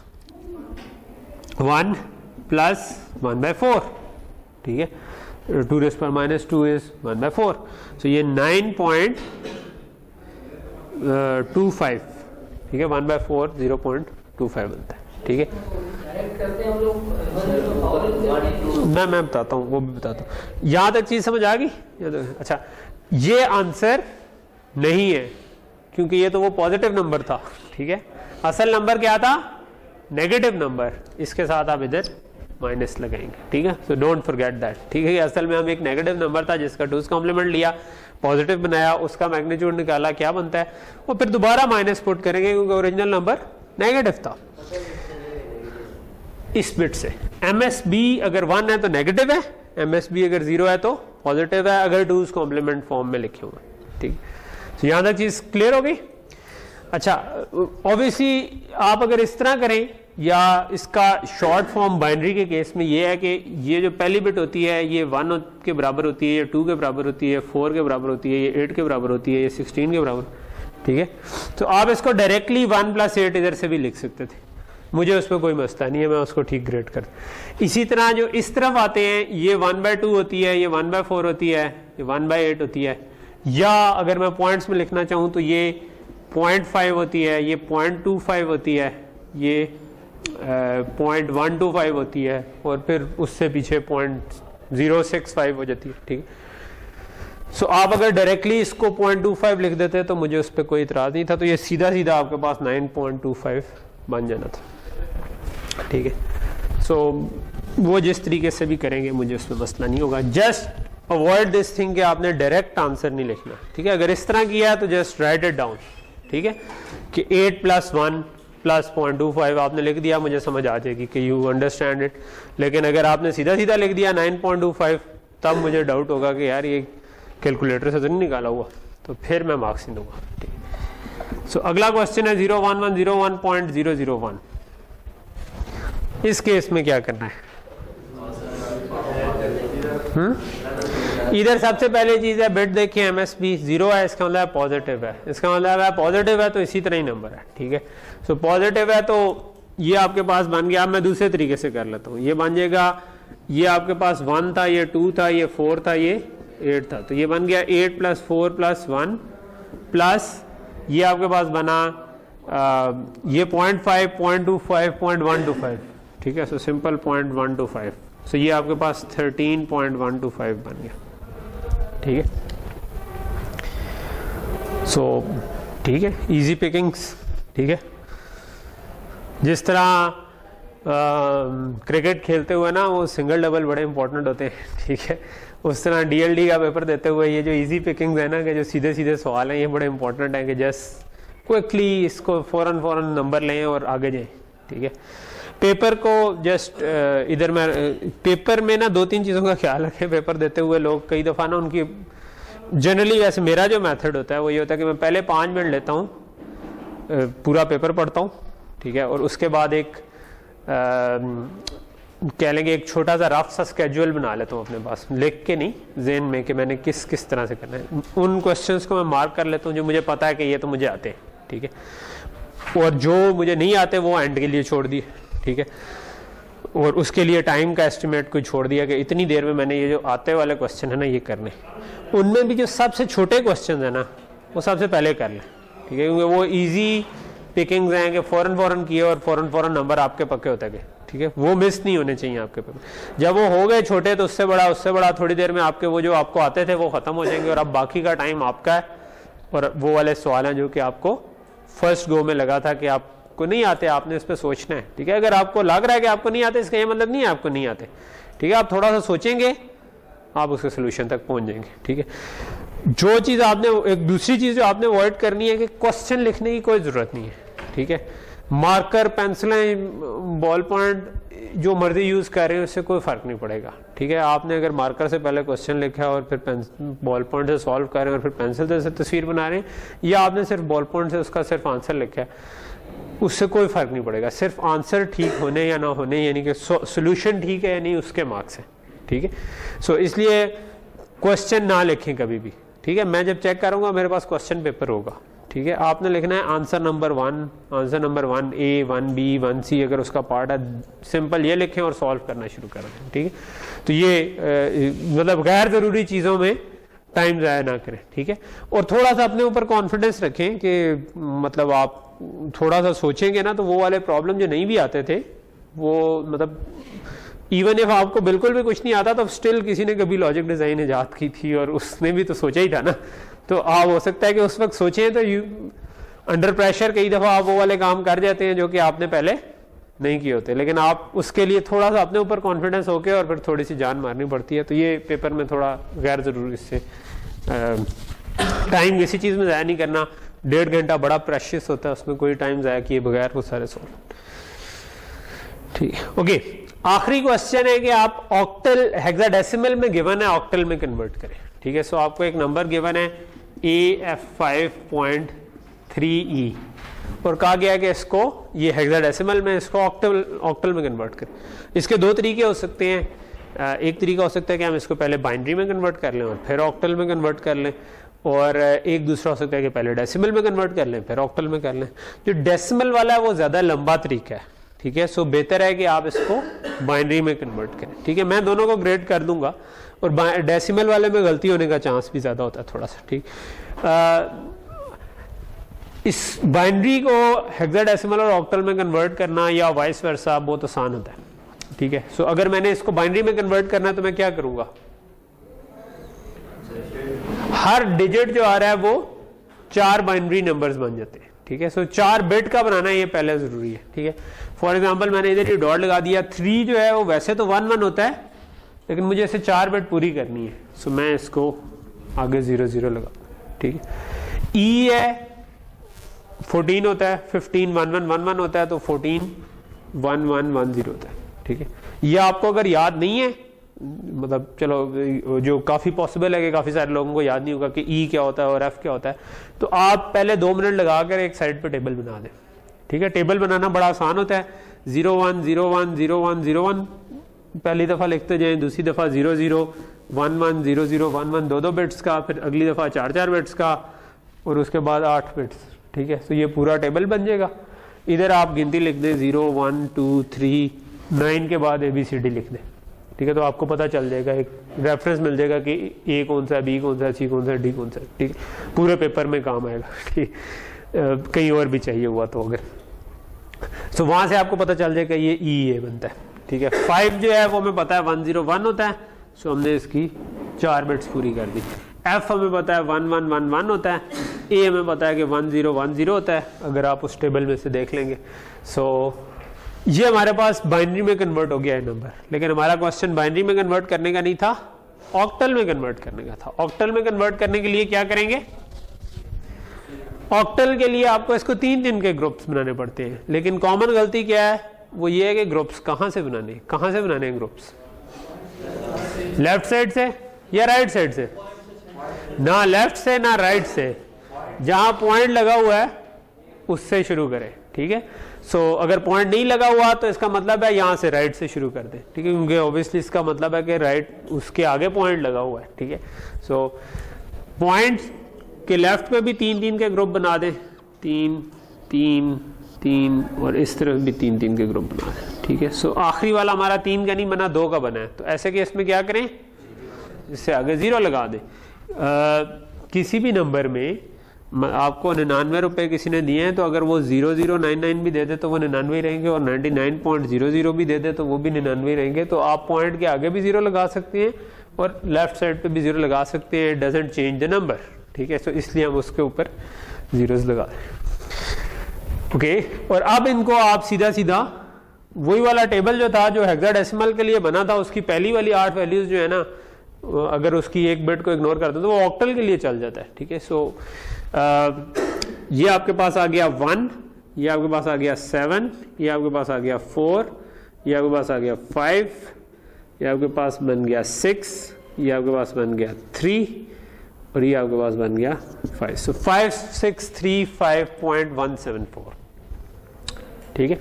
one plus one by four, ठीक है। Two raised power minus two is one by four. So ये नाइन पॉइंट टू फाइव, ठीक है। One by four zero point two five बनता है, ठीक है। मैं मैं बताता हूँ, वो भी बताता हूँ। यहां तक चीज समझ आ गई? अच्छा, ये आंसर नहीं है क्योंकि ये तो वो पॉजिटिव नंबर था, ठीक है। असल नंबर क्या था, नेगेटिव नंबर। इसके साथ आप इधर माइनस लगाएंगे, ठीक है। सो डोंट फॉरगेट दैट, ठीक है। असल में हम एक नेगेटिव नंबर था जिसका टूज कॉम्प्लीमेंट लिया, पॉजिटिव बनाया, उसका मैग्नीट्यूड निकाला, क्या बनता है, और फिर दोबारा माइनस पुट करेंगे क्योंकि ओरिजिनल नंबर नेगेटिव था। इस बिट से एम एस बी अगर वन है तो नेगेटिव है, एम एस बी अगर जीरो है तो पॉजिटिव है, अगर टूज कॉम्प्लीमेंट फॉर्म में लिखे हुए, ठीक। तो यहां तक चीज क्लियर हो गई। अच्छा, ऑब्वियसली आप अगर इस तरह करें या इसका शॉर्ट फॉर्म बाइनरी के केस में ये है कि ये जो पहली बिट होती है ये वन के बराबर होती है, ये टू के बराबर होती है, फोर के बराबर होती है, ये एट के बराबर होती है, ये सिक्सटीन के बराबर, ठीक है। तो आप इसको डायरेक्टली वन प्लस एट इधर से भी लिख सकते थे, मुझे उसमें कोई मसला नहीं है, मैं उसको ठीक ग्रेड कर। इसी तरह जो इस तरफ आते हैं ये वन बाय टू होती है, ये वन बाय फोर होती है, ये वन बाय एट होती है, या अगर मैं पॉइंट्स में लिखना चाहूँ तो ये पॉइंट फाइव होती है, ये पॉइंट टू फाइव होती है, ये पॉइंट वन टू फाइव होती है, और फिर उससे पीछे पॉइंट जीरो सिक्स फाइव हो जाती है, ठीक है। सो आप अगर डायरेक्टली इसको पॉइंट टू फाइव लिख देते तो मुझे उस पर कोई इतराज नहीं था, तो ये सीधा सीधा आपके पास नाइन पॉइंट टू फाइव बन जाना था, ठीक है। सो वो जिस तरीके से भी करेंगे मुझे उसमें मसला नहीं होगा। जस्ट अवॉइड दिस थिंग कि आपने डायरेक्ट आंसर नहीं लिखना, ठीक है। अगर इस तरह किया तो जस्ट राइट इट डाउन, ठीक है, कि eight plus one plus point two five आपने लिख दिया, मुझे समझ आ जाएगी कि यू अंडरस्टैंड इट। लेकिन अगर आपने सीधा सीधा लिख दिया नाइन पॉइंट टू फाइव, तब मुझे डाउट होगा कि यार ये कैलकुलेटर से तो नहीं निकाला हुआ, तो फिर मैं मार्क्स नहीं दूंगा, ठीक। सो अगला क्वेश्चन है zero one one zero one point zero zero one. इस केस में क्या करना है? हम्म इधर सबसे पहले चीज है बिट देखिए, एमएसबी जीरो है, इसका मतलब पॉजिटिव है, इसका मतलब है पॉजिटिव है तो इसी तरह ही नंबर है, ठीक है। सो पॉजिटिव है तो ये आपके पास बन गया। अब मैं दूसरे तरीके से कर लेता हूँ, ये बन जाएगा, ये आपके पास वन था, ये टू था, ये फोर था, ये एट था, तो ये बन गया eight plus four plus one plus ये आपके पास बना आ, ये point five point two five point one two five, ठीक है। So simple point one two five, so ये आपके पास thirteen point one two five बन गया, ठीक है। सो ठीक है, इजी पिकिंग्स, ठीक है। जिस तरह क्रिकेट खेलते हुए ना वो सिंगल डबल बड़े इंपॉर्टेंट होते हैं, ठीक है, उस तरह डीएलडी का पेपर देते हुए ये जो इजी पिकिंग्स है ना, कि जो सीधे सीधे सवाल हैं, ये बड़े इंपॉर्टेंट है कि जस्ट क्विकली इसको फौरन फौरन नंबर लें और आगे जाएं, ठीक है। पेपर को जस्ट इधर में पेपर में ना दो तीन चीज़ों का ख्याल रखें पेपर देते हुए लोग। कई दफ़ा ना उनकी जनरली, वैसे मेरा जो मेथड होता है वो ये होता है कि मैं पहले पाँच मिनट लेता हूँ, पूरा पेपर पढ़ता हूँ, ठीक है, और उसके बाद एक आ, कह लेंगे एक छोटा सा रफ सा स्केड्यूल बना लेता हूँ अपने पास, लिख के नहीं, ज़हन में, कि मैंने किस किस तरह से करना है। उन क्वेश्चंस को मैं मार्क कर लेता हूँ जो मुझे पता है कि ये तो मुझे आते हैं, ठीक है। और जो मुझे नहीं आते वो एंड के लिए छोड़ दिए, ठीक है। और उसके लिए टाइम का एस्टिमेट कोई छोड़ दिया कि इतनी देर में मैंने ये जो आते वाले क्वेश्चन है ना ये करने। उनमें भी जो सबसे छोटे क्वेश्चन है ना वो सबसे पहले कर लें, ठीक है, क्योंकि वो इजी पिकिंग्स हैं कि फ़ौरन फ़ौरन किए और फ़ौरन फ़ौरन नंबर आपके पक्के होते गए, ठीक है। वो मिस नहीं होने चाहिए आपके पेपर। जब वो हो गए छोटे तो उससे बड़ा उससे बड़ा थोड़ी देर में आपके वो जो आपको आते थे वो ख़त्म हो जाएंगे और अब बाकी का टाइम आपका है। और वो वाले सवाल हैं जो कि आपको फर्स्ट गो में लगा था कि आपको नहीं आते, आपने इस पर सोचना है, ठीक है। अगर आपको लग रहा है कि आपको नहीं आते इसका ये मतलब नहीं है आपको नहीं आते, ठीक है। आप थोड़ा सा सोचेंगे आप उसके सोल्यूशन तक पहुंच जाएंगे, ठीक है। जो चीज़ आपने एक दूसरी चीज़ जो आपने अवॉइड करनी है कि क्वेश्चन लिखने की कोई ज़रूरत नहीं है, ठीक है। मार्कर पेंसिलें बॉल पॉइंट जो मर्जी यूज़ कर रहे हैं उससे कोई फ़र्क नहीं पड़ेगा, ठीक है। आपने अगर मार्कर से पहले क्वेश्चन लिखा है और फिर बॉल पॉइंट से सॉल्व कर रहे हैं और फिर पेंसिल से तस्वीर बना रहे हैं, या आपने सिर्फ बॉल पॉइंट से उसका सिर्फ आंसर लिखा है, उससे कोई फ़र्क नहीं पड़ेगा। सिर्फ आंसर ठीक होने या ना होने यानी कि सोल्यूशन ठीक है या नहीं उसके मार्क्स हैं, ठीक है। सो इसलिए क्वेश्चन ना लिखें कभी भी, ठीक है। मैं जब चेक करूँगा मेरे पास क्वेश्चन पेपर होगा, ठीक है। आपने लिखना है answer number one, answer number one A, one B, one C, अगर उसका पार्ट है सिंपल ये लिखें और सॉल्व करना शुरू करें, ठीक है। तो ये मतलब गैर ज़रूरी चीज़ों में टाइम ज़ाया ना करें, ठीक है। और थोड़ा सा अपने ऊपर कॉन्फिडेंस रखें कि मतलब आप थोड़ा सा सोचेंगे ना तो वो वाले प्रॉब्लम जो नहीं भी आते थे वो मतलब इवन इफ आपको बिल्कुल भी कुछ नहीं आता तो स्टिल किसी ने कभी लॉजिक डिज़ाइन इजाद की थी और उसने भी तो सोचा ही था ना। तो आप हो सकता है कि उस वक्त सोचें तो यू अंडर प्रेशर कई दफ़ा आप वो वाले काम कर जाते हैं जो कि आपने पहले नहीं किए होते, लेकिन आप उसके लिए थोड़ा सा अपने ऊपर कॉन्फिडेंस होके और फिर थोड़ी सी जान मारनी पड़ती है। तो ये पेपर में थोड़ा गैर ज़रूरी इससे टाइम किसी चीज़ में ज़ाया नहीं करना। डेढ़ घंटा बड़ा प्रेशियस होता है, उसमें कोई टाइम ज़ाया किए बगैर वो सारे सॉल्व, ठीक है। ओके, आखिरी क्वेश्चन है कि आप ऑक्टल हेक्साडेसिमल में गिवन है ऑक्टल में कन्वर्ट करें, ठीक है। सो आपको एक नंबर गिवन है A F five point three E और कहा गया कि इसको ये हेक्साडेसिमल में इसको ऑक्टल ऑक्टल में कन्वर्ट करें। इसके दो तरीके हो सकते हैं। एक तरीका हो सकता है कि हम इसको पहले बाइनरी में कन्वर्ट कर लें और फिर ऑक्टल में कन्वर्ट कर लें, और एक दूसरा हो सकता है कि पहले डेसिमल में कन्वर्ट कर लें फिर ऑक्टल में कर लें। जो डेसिमल वाला है वो ज़्यादा लंबा तरीका है, ठीक है। सो बेहतर है कि आप इसको बाइनरी में कन्वर्ट करें, ठीक है। मैं दोनों को ग्रेड कर दूंगा और डेसिमल वाले में गलती होने का चांस भी ज़्यादा होता है थोड़ा सा, ठीक। इस बाइनरी को हेक्साडेसिमल और ऑक्टल में कन्वर्ट करना या वाइस वर्सा बहुत आसान होता है, ठीक है। सो अगर मैंने इसको बाइनरी में कन्वर्ट करना है तो मैं क्या करूँगा, हर डिजिट जो आ रहा है वो चार बाइनरी नंबर्स बन जाते हैं, ठीक है। सो चार बिट का बनाना ये पहले जरूरी है, ठीक है। फॉर एग्जांपल मैंने इधर ये डॉट लगा दिया, थ्री जो है वो वैसे तो वन वन होता है लेकिन मुझे इसे चार बिट पूरी करनी है। सो मैं इसको आगे जीरो जीरो लगा, ठीक है। ई है फोर्टीन होता है, fifteen one one one one होता है तो fourteen one one one zero होता है, ठीक है। ये आपको अगर याद नहीं है, मतलब चलो जो काफ़ी पॉसिबल है कि काफ़ी सारे लोगों को याद नहीं होगा कि ई क्या होता है और एफ क्या होता है, तो आप पहले दो मिनट लगाकर एक साइड पे टेबल बना दें, ठीक है। टेबल बनाना बड़ा आसान होता है। Zero one zero one zero one zero one पहली दफ़ा लिखते जाएं, दूसरी दफ़ा zero zero one one zero zero one one दो दो बिट्स का, फिर अगली दफ़ा चार चार बिट्स का और उसके बाद आठ बिट्स, ठीक है। तो ये पूरा टेबल बन जाएगा। इधर आप गिनती लिख दें zero one two three nine के बाद ए बी सी डी लिख दें, ठीक है। तो आपको पता चल जाएगा, एक रेफरेंस मिल जाएगा कि ए कौन सा है, बी कौन सा है, सी कौन सा है, डी कौन सा है, ठीक है। पूरे पेपर में काम आएगा, ठीक। कहीं और भी चाहिए हुआ तो अगर तो वहां से आपको पता चल जाएगा ये ई ए बनता है, ठीक है। फाइव जो है वो हमें पता है वन जीरो वन होता है, सो हमने इसकी चार बिट्स पूरी कर दी। एफ हमें पता है वन वन वन वन होता है, ए हमें पता है कि वन जीरो वन जीरो होता है, अगर आप उस टेबल में से देख लेंगे। सो ये हमारे पास बाइनरी में कन्वर्ट हो गया है नंबर, लेकिन हमारा क्वेश्चन बाइनरी में कन्वर्ट करने का नहीं था, ऑक्टल में कन्वर्ट करने का था। ऑक्टल में कन्वर्ट करने के लिए क्या करेंगे, ऑक्टल के लिए आपको इसको तीन तीन के ग्रुप्स बनाने पड़ते हैं, लेकिन कॉमन गलती क्या है वो ये है कि ग्रुप्स कहां से बनाने कहां से बनाने हैं ग्रुप्स, लेफ्ट साइड से या राइट साइड से, ना लेफ्ट से ना राइट से, जहां पॉइंट लगा हुआ है उससे शुरू करें, ठीक है। सो so, अगर पॉइंट नहीं लगा हुआ तो इसका मतलब है यहां से राइट से शुरू कर दें, ठीक है, क्योंकि ऑब्वियसली इसका मतलब है कि राइट उसके आगे पॉइंट लगा हुआ है, ठीक है। सो पॉइंट के लेफ्ट में भी तीन तीन के ग्रुप बना दें, तीन तीन तीन, और इस तरफ भी तीन तीन के ग्रुप बना दें, ठीक है। सो आखिरी वाला हमारा तीन का नहीं बना, दो का बना है, तो ऐसे केस में क्या करें, इससे आगे जीरो लगा दें। किसी भी नंबर में आपको निन्यानवे रुपए किसी ने दिए हैं, तो अगर वो जीरो जीरो नाइन नाइन भी दे दे तो वो निन्यानवे रहेंगे, और ninety nine point zero zero भी दे दे तो वो भी निन्यानवे रहेंगे। तो आप पॉइंट के आगे भी जीरो लगा सकते हैं और लेफ्ट साइड पे भी जीरो लगा सकते हैं, डजंट चेंज द नंबर, ठीक है। तो इसलिए हम उसके ऊपर जीरोस लगा रहे हैं, ओके। और अब इनको आप सीधा सीधा वही वाला टेबल जो था, जो हेक्साडेसिमल के लिए बना था, उसकी पहली वाली आठ वैल्यूज जो है ना, अगर उसकी एक बिट को इग्नोर कर दो तो वो ऑक्टल के लिए चल जाता है, ठीक है। सो ये आपके पास आ गया वन, ये आपके पास आ गया सेवन, ये आपके पास आ गया फोर, ये आपके पास आ गया फाइव, ये आपके पास बन गया सिक्स, ये आपके पास बन गया थ्री, और ये आपके पास बन गया five. So five six three five point one seven four, ठीक है।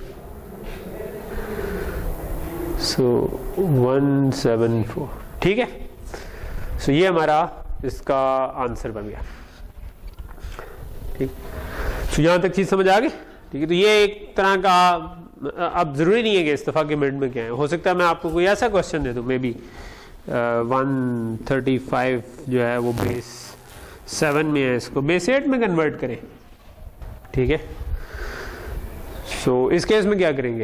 सो वन सेवन फोर, ठीक है। सो ये हमारा इसका आंसर बन गया, ठीक। तो यहां तक चीज समझ आ गई, ठीक है। तो ये एक तरह का, अब जरूरी नहीं है कि इस दफा के मिनट में क्या है, हो सकता है मैं आपको कोई ऐसा क्वेश्चन दे दूं, maybe one thirty five जो है वो बेस सेवन में है, इसको बेस एट में कन्वर्ट करें, ठीक है। सो so, इस केस में क्या करेंगे,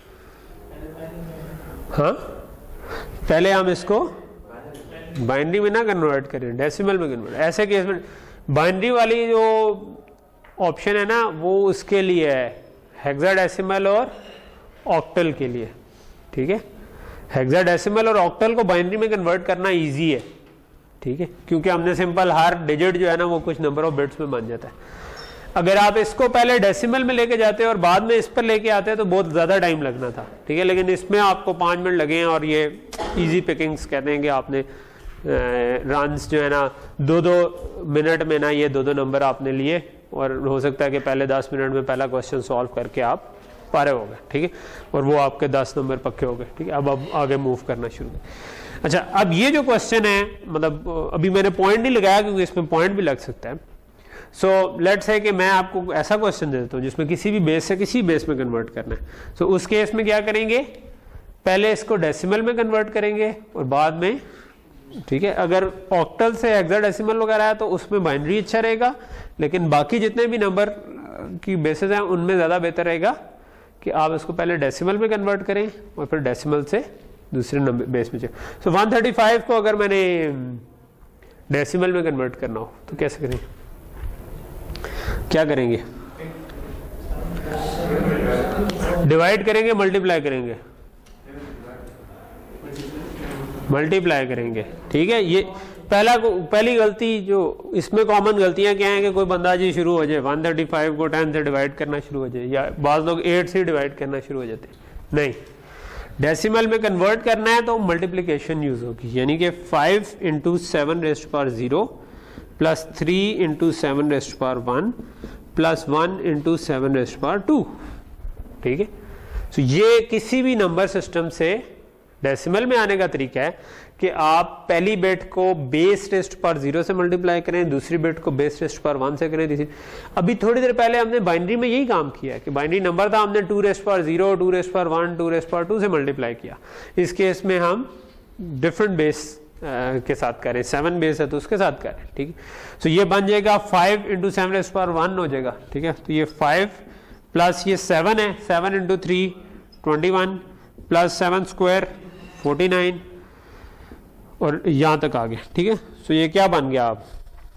हाँ पहले हम इसको बाइनरी में ना कन्वर्ट करें, डेसिमल में कन्वर्ट। ऐसे केस में बाइनरी वाली जो ऑप्शन है ना, वो उसके लिए है हेक्साडेसिमल और ऑक्टल के लिए, ठीक है। हेक्साडेसिमल और ऑक्टल को बाइनरी में कन्वर्ट करना इजी है, ठीक है, क्योंकि हमने सिंपल हर डिजिट जो है ना वो कुछ नंबर ऑफ बिट्स में बन जाता है। अगर आप इसको पहले डेसिमल में लेके जाते हैं और बाद में इस पर लेके आते हैं तो बहुत ज़्यादा टाइम लगना था, ठीक है। लेकिन इसमें आपको पाँच मिनट लगे हैं, और ये इजी पिकिंग्स कहते हैं कि आपने रन्स जो है ना दो दो मिनट में ना, ये दो दो नंबर आपने लिए, और हो सकता है कि पहले दस मिनट में पहला क्वेश्चन सॉल्व करके आप पारे हो गए, ठीक है, और वो आपके दस नंबर पक्के हो गए, ठीक है। अब अब आगे मूव करना शुरू करें। अच्छा, अब ये जो क्वेश्चन है, मतलब अभी मैंने पॉइंट नहीं लगाया क्योंकि इसमें पॉइंट भी लग सकता है। सो लेट्स है कि मैं आपको ऐसा क्वेश्चन दे देता हूँ जिसमें किसी भी बेस से किसी बेस में कन्वर्ट करना है। सो so, उस केस में क्या करेंगे, पहले इसको डेसिमल में कन्वर्ट करेंगे और बाद में, ठीक है। अगर ऑक्टल से हेक्साडेसिमल वगैरह है तो उसमें बाइनरी अच्छा रहेगा, लेकिन बाकी जितने भी नंबर की बेसेस हैं उनमें ज़्यादा बेहतर रहेगा कि आप इसको पहले डेसिमल में कन्वर्ट करें और फिर डेसिमल से दूसरे नंबर बेस में। सो वन थर्टी फाइव को अगर मैंने डेसिमल में कन्वर्ट करना हो तो कैसे करें, क्या करेंगे, डिवाइड करेंगे, मल्टीप्लाई करेंगे, मल्टीप्लाई करेंगे, ठीक है। ये पहला पहली गलती जो इसमें कॉमन गलतियां क्या हैं कि कोई बंदा जी शुरू हो जाए वन थर्टी फाइव को टेन से डिवाइड करना शुरू हो जाए, या बाज़ लोग एट से डिवाइड करना शुरू हो जाते हैं। नहीं, डेसिमल में कन्वर्ट करना है तो मल्टीप्लिकेशन यूज होगी, यानी कि five into seven raised power zero plus three into seven raised power one plus one into seven raised power two, ठीक है। तो ये किसी भी नंबर सिस्टम से डेसिमल में आने का तरीका है कि आप पहली बिट को बेस रेस्ट पर जीरो से मल्टीप्लाई करें, दूसरी बिट को बेस रेस्ट पर वन से करें। अभी थोड़ी देर पहले हमने बाइनरी में यही काम किया है कि बाइनरी नंबर था, हमने टू रेस्ट पर जीरो, टू रेस्ट पर वन, टू रेस्ट पर टू से मल्टीप्लाई किया। इस केस में हम डिफरेंट बेस के साथ करें, सेवन बेस है तो उसके साथ करें, ठीक है। तो ये बन जाएगा फाइव इंटू सेवन रेस्ट पर वन हो जाएगा, ठीक है। तो ये फाइव प्लस ये सेवन है, seven into three twenty one plus seven square forty nine, और यहां तक आ गया, ठीक है। सो ये क्या बन गया, आप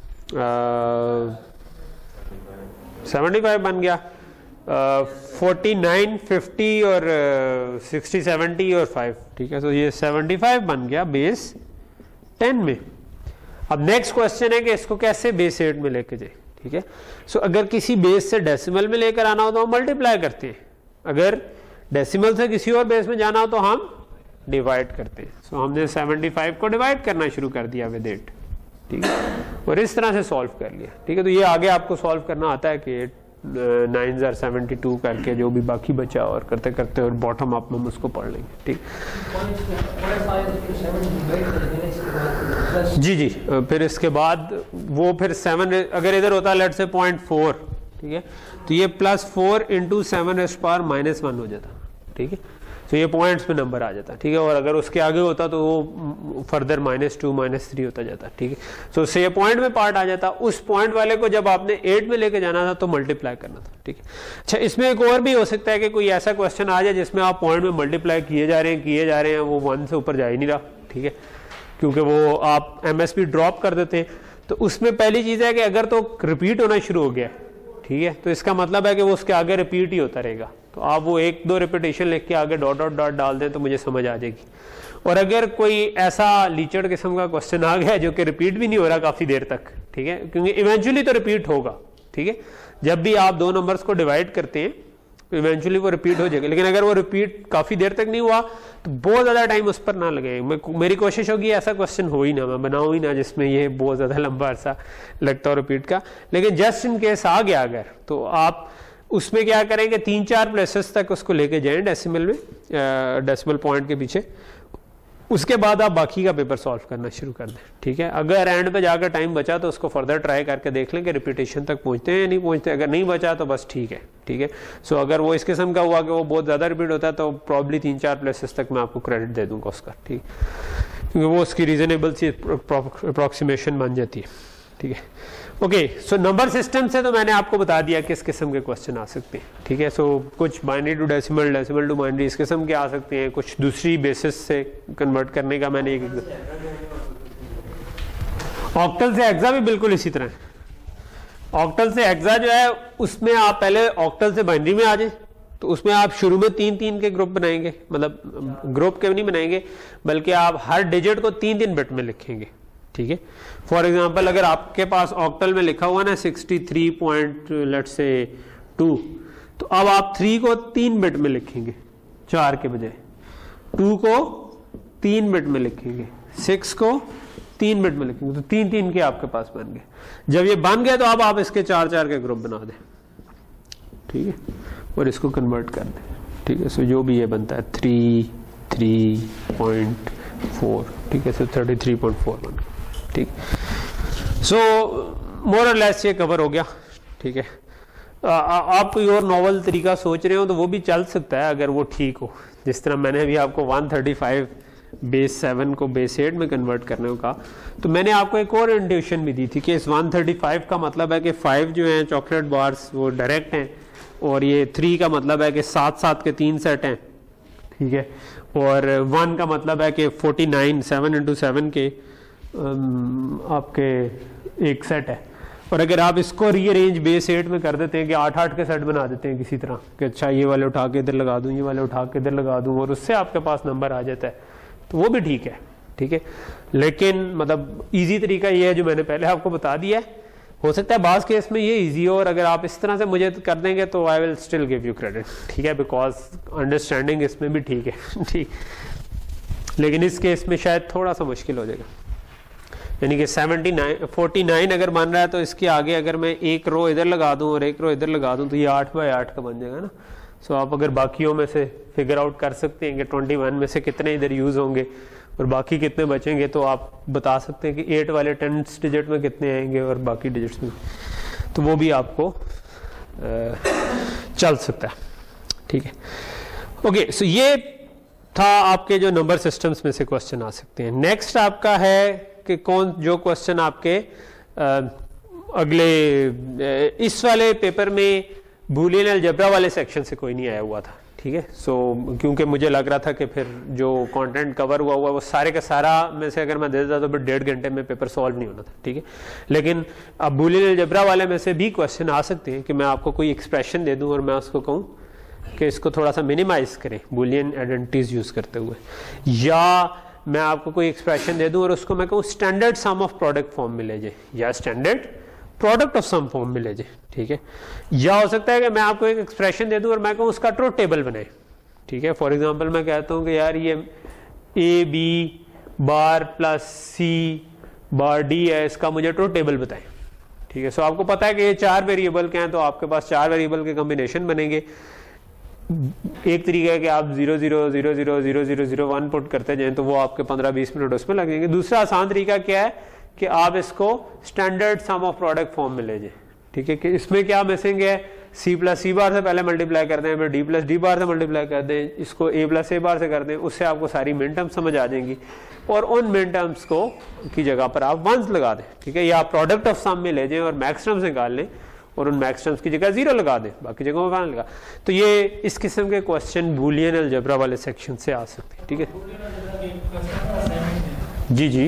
सेवेंटी फाइव बन गया, फोर्टी नाइन फिफ्टी और सिक्सटी सेवेंटी और फाइव, ठीक है। तो ये सेवेंटी फाइव बन गया बेस टेन में। अब नेक्स्ट क्वेश्चन है कि इसको कैसे बेस एट में लेके जाए, ठीक है। सो अगर किसी बेस से डेसिमल में लेकर आना हो तो हम मल्टीप्लाई करते हैं, अगर डेसिमल से किसी और बेस में जाना हो तो हम डिवाइड करते हैं। सो so, हमने सेवेंटी फाइव को डिवाइड करना शुरू कर दिया विद एट, ठीक है, और इस तरह से सॉल्व कर लिया, ठीक है। तो ये आगे आपको सॉल्व करना आता है कि नाइन जार सेवेंटी टू करके जो भी बाकी बचा और करते करते और बॉटम अप हम उसको पढ़ लेंगे, ठीक। जी जी फिर इसके बाद वो फिर सेवन, अगर इधर होता लेट से पॉइंट फोर, ठीक है, तो ये plus four into seven raised power minus one हो जाता, ठीक है, तो ये पॉइंट्स में नंबर आ जाता, ठीक है, और अगर उसके आगे होता तो वो further minus two minus three होता जाता, ठीक है, तो उससे ये पॉइंट में पार्ट आ जाता। उस पॉइंट वाले को जब आपने एट में लेके जाना था तो मल्टीप्लाई करना था, ठीक है। अच्छा, इसमें एक और भी हो सकता है कि कोई ऐसा क्वेश्चन आ जाए जिसमें आप पॉइंट में मल्टीप्लाई किए जा रहे हैं किए जा रहे हैं वो वन से ऊपर जा ही नहीं रहा, ठीक है, क्योंकि वो आप एमएसपी ड्रॉप कर देते हैं। तो उसमें पहली चीज है कि अगर तो रिपीट होना शुरू हो गया, ठीक है, तो इसका मतलब है कि वो उसके आगे रिपीट ही होता रहेगा। तो आप वो एक दो रिपीटेशन लिख के आगे डॉट डॉट डॉट डाल दें तो मुझे समझ आ जाएगी। और अगर कोई ऐसा लीचड़ किस्म का क्वेश्चन आ गया जो कि रिपीट भी नहीं हो रहा काफी देर तक, ठीक है, क्योंकि इवेंचुअली तो रिपीट होगा, ठीक है, जब भी आप दो नंबर्स को डिवाइड करते हैं तो इवेंचुअली वो रिपीट हो जाएगा। लेकिन अगर वो रिपीट काफी देर तक नहीं हुआ तो बहुत ज्यादा टाइम उस पर ना लगे। मेरी कोशिश होगी ऐसा क्वेश्चन हो ही ना, मैं बनाऊं ही ना जिसमें ये बहुत ज्यादा लंबा अरसा लगता हो रिपीट का। लेकिन जस्ट इन केस आ गया अगर, तो आप उसमें क्या करेंगे, तीन चार प्लेसेस तक उसको लेके जाएं डेसिमल में, डेसिमल पॉइंट के पीछे, उसके बाद आप बाकी का पेपर सॉल्व करना शुरू कर दें, ठीक है। अगर एंड पे जाकर टाइम बचा तो उसको फर्दर ट्राई करके देख लें कि रिपीटेशन तक पहुंचते हैं या नहीं पहुंचते। अगर नहीं बचा तो बस ठीक है, ठीक है। सो अगर वो इस किस्म का हुआ कि वो बहुत ज़्यादा रिपीट होता है तो प्रॉब्ली तीन चार प्लेसेस तक मैं आपको क्रेडिट दे दूंगा उसका, ठीक, क्योंकि वो उसकी रीजनेबल सी अप्रॉक्सीमेशन बन जाती है, ठीक है। ओके, सो नंबर सिस्टम से तो मैंने आपको बता दिया किस किस्म के क्वेश्चन आ सकते हैं, ठीक है। सो so, कुछ binary to decimal, decimal to binary, इस किस्म के आ सकते हैं, कुछ दूसरी बेसिस से कन्वर्ट करने का मैंने एक ऑक्टल से हेक्सा भी बिल्कुल इसी तरह। ऑक्टल से हेक्सा जो है उसमें आप पहले ऑक्टल से बाइनरी में आ जाए तो उसमें आप शुरू में तीन तीन के ग्रुप बनाएंगे, मतलब ग्रुप के नहीं बनाएंगे बल्कि आप हर डिजिट को तीन तीन बिट में लिखेंगे, ठीक है। फॉर एग्जाम्पल अगर आपके पास ऑक्टल में लिखा हुआ ना sixty three point let's say two, तो अब आप थ्री को तीन बिट में लिखेंगे चार के बजाय, टू को तीन बिट में लिखेंगे, सिक्स को तीन बिट में लिखेंगे, तो तीन तीन के आपके पास बन गए। जब ये बन गए तो अब आप इसके चार चार के ग्रुप बना दें, ठीक है, और इसको कन्वर्ट कर दें, ठीक है। सो जो भी ये बनता है थ्री थ्री पॉइंट फोर, ठीक है, so thirty three point four बन गया, ठीक। सो मोर और लेस ये कवर हो गया, ठीक है। आप कोई और नॉवल तरीका सोच रहे हो तो वो भी चल सकता है अगर वो ठीक हो। जिस तरह मैंने अभी आपको one thirty five base seven को बेस एट में कन्वर्ट करने को कहा, तो मैंने आपको एक और इंट्यूशन भी दी थी कि इस वन थर्टी फाइव का मतलब है कि फाइव जो हैं चॉकलेट बार्स वो डायरेक्ट हैं, और ये थ्री का मतलब है कि सात सात के तीन सेट हैं, ठीक है, और वन का मतलब है कि forty nine seven into seven के आपके एक सेट है। और अगर आप इसको रीअरेंज बेस एट में कर देते हैं कि आठ आठ के सेट बना देते हैं किसी तरह कि अच्छा ये वाले उठा के इधर लगा दूं, ये वाले उठा के इधर लगा दूं, और उससे आपके पास नंबर आ जाता है, तो वो भी ठीक है, ठीक है। लेकिन मतलब इजी तरीका ये है जो मैंने पहले आपको बता दिया है। हो सकता है बास केस में ये इजी हो, और अगर आप इस तरह से मुझे कर देंगे तो I will still give you credit, ठीक है, बिकॉज अंडरस्टैंडिंग इसमें भी ठीक है, ठीक। लेकिन इस केस में शायद थोड़ा सा मुश्किल हो जाएगा, यानी कि सेवेंटी नाइन फोर्टी नाइन अगर बन रहा है तो इसके आगे अगर मैं एक रो इधर लगा दूं और एक रो इधर लगा दूं तो ये आठ बाय आठ का बन जाएगा ना। सो आप अगर बाकियों में से फिगर आउट कर सकते हैं कि ट्वेंटी वन में से कितने इधर यूज होंगे और बाकी कितने बचेंगे, तो आप बता सकते हैं कि एट वाले टेन डिजिट में कितने आएंगे और बाकी डिजिट्स में, तो वो भी आपको आ, चल सकता है, ठीक है। ओके, सो ये था आपके जो नंबर सिस्टम्स में से क्वेश्चन आ सकते हैं। नेक्स्ट आपका है कि कौन जो क्वेश्चन आपके आ, अगले इस वाले पेपर में बूलियन अलजेब्रा वाले सेक्शन से कोई नहीं आया हुआ था, ठीक है। सो so, क्योंकि मुझे लग रहा था कि फिर जो कंटेंट कवर हुआ हुआ वो सारे का सारा में से अगर मैं दे देता तो फिर डेढ़ घंटे में पेपर सॉल्व नहीं होना था, ठीक है। लेकिन अब बूलियन अलजेब्रा वाले में से भी क्वेश्चन आ सकते हैं कि मैं आपको कोई एक्सप्रेशन दे दूं और मैं उसको कहूं कि इसको थोड़ा सा मिनिमाइज करें बूलियन आइडेंटिटीज यूज करते हुए, या मैं आपको कोई एक्सप्रेशन दे दूं और उसको मैं कहूं standard sum of product form में ले जाए या standard product of sum form में ले जाए, ठीक है। या हो सकता है कि मैं आपको एक एक्सप्रेशन दे दूं और मैं कहूं उसका ट्रुथ टेबल बनाए, ठीक है। फॉर एग्जांपल मैं कहता हूं कि यार ये A B bar plus C bar D है, इसका मुझे ट्रुथ टेबल बताएं, ठीक है। सो आपको पता है कि ये चार वेरिएबल के हैं तो आपके पास चार वेरिएबल के कॉम्बिनेशन बनेंगे। एक तरीका है कि आप zero zero zero zero zero zero zero one put करते जाएं तो वो आपके पंद्रह बीस मिनट उसमें लगेंगे। दूसरा आसान तरीका क्या है कि आप इसको standard sum of product form में ले जाए, ठीक है, कि इसमें क्या मिसिंग है, सी प्लस सी बार से पहले मल्टीप्लाई कर दें, फिर डी प्लस डी बार से मल्टीप्लाई कर दें, इसको ए प्लस ए बार से कर दें, उससे आपको सारी मिन टर्म्स समझ आ जाएंगी और उन मिन टर्म्स को की जगह पर आप वंस लगा दें, ठीक है, या आप प्रोडक्ट ऑफ सम में ले जाएं और मैक्स टर्म्स निकाल लें और उन मैक्स टर्म्स की जगह जीरो लगा दें, बाकी जगहों में वन लगा। तो ये इस किस्म के क्वेश्चन बूलियन अलजेब्रा वाले सेक्शन से आ सकते हैं, ठीक है। जी जी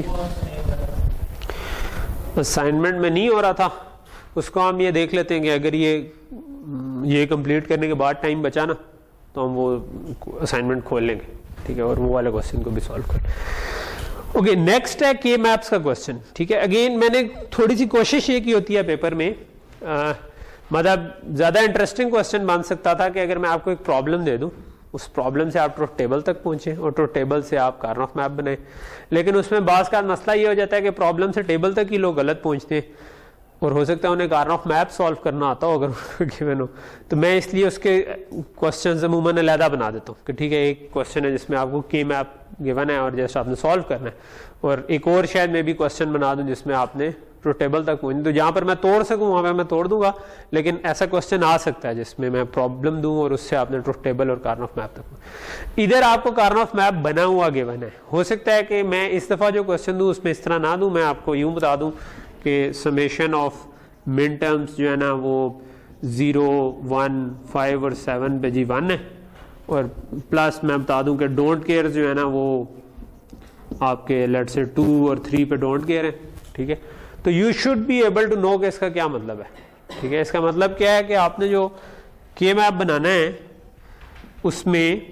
असाइनमेंट में नहीं हो रहा था, उसको हम ये देख लेते हैं कि अगर ये ये कंप्लीट करने के बाद टाइम बचा ना तो हम वो असाइनमेंट खोल लेंगे, ठीक है, और वो वाले क्वेश्चन को भी सॉल्व कर। ओके, नेक्स्ट है के मैप्स का क्वेश्चन, ठीक है। अगेन मैंने थोड़ी सी कोशिश ये की होती है पेपर में, मतलब ज़्यादा इंटरेस्टिंग क्वेश्चन बन सकता था कि अगर मैं आपको एक प्रॉब्लम दे दूं, उस प्रॉब्लम से आप ट्रुथ टेबल तक पहुंचे और ट्रुथ टेबल से आप कार्न ऑफ मैप बनाए, लेकिन उसमें बास का मसला ये हो जाता है कि प्रॉब्लम से टेबल तक ही लोग गलत पहुंचते हैं और हो सकता है उन्हें कार्न ऑफ मैप सॉल्व करना आता हो अगर गिवन हो, तो मैं इसलिए उसके क्वेश्चन अमूमन अलहदा बना देता हूँ कि ठीक है एक क्वेश्चन है जिसमें आपको के मैप गिवन है और जैसे आपने सॉल्व करना है, और एक और शायद मैं भी क्वेश्चन बना दूं जिसमें आपने ट्रुथ टेबल तक पहुंच, तो जहां पर मैं तोड़ सकूं वहां पर मैं तोड़ दूंगा, लेकिन ऐसा क्वेश्चन आ सकता है जिसमें मैं प्रॉब्लम दूं और उससे आपने ट्रुथ टेबल और कार्न ऑफ मैप तक। इधर आपको कार्न ऑफ मैप बना हुआ गिवन है, हो सकता है कि मैं इस दफा जो क्वेश्चन दूं उसमें इस तरह ना दूं, मैं आपको यूं बता दूं कि समेशन ऑफ मिन टर्म्स जो है ना वो जीरो वन फाइव और सेवन पे जी वन है, और प्लस मैं बता दूं कि डोंट केयर जो है ना वो आपके लेट से टू और थ्री पे डोंट केयर है, ठीक है। तो you should be able to know कि इसका क्या मतलब है, ठीक है। इसका मतलब क्या है कि आपने जो के मैप बनाना है उसमें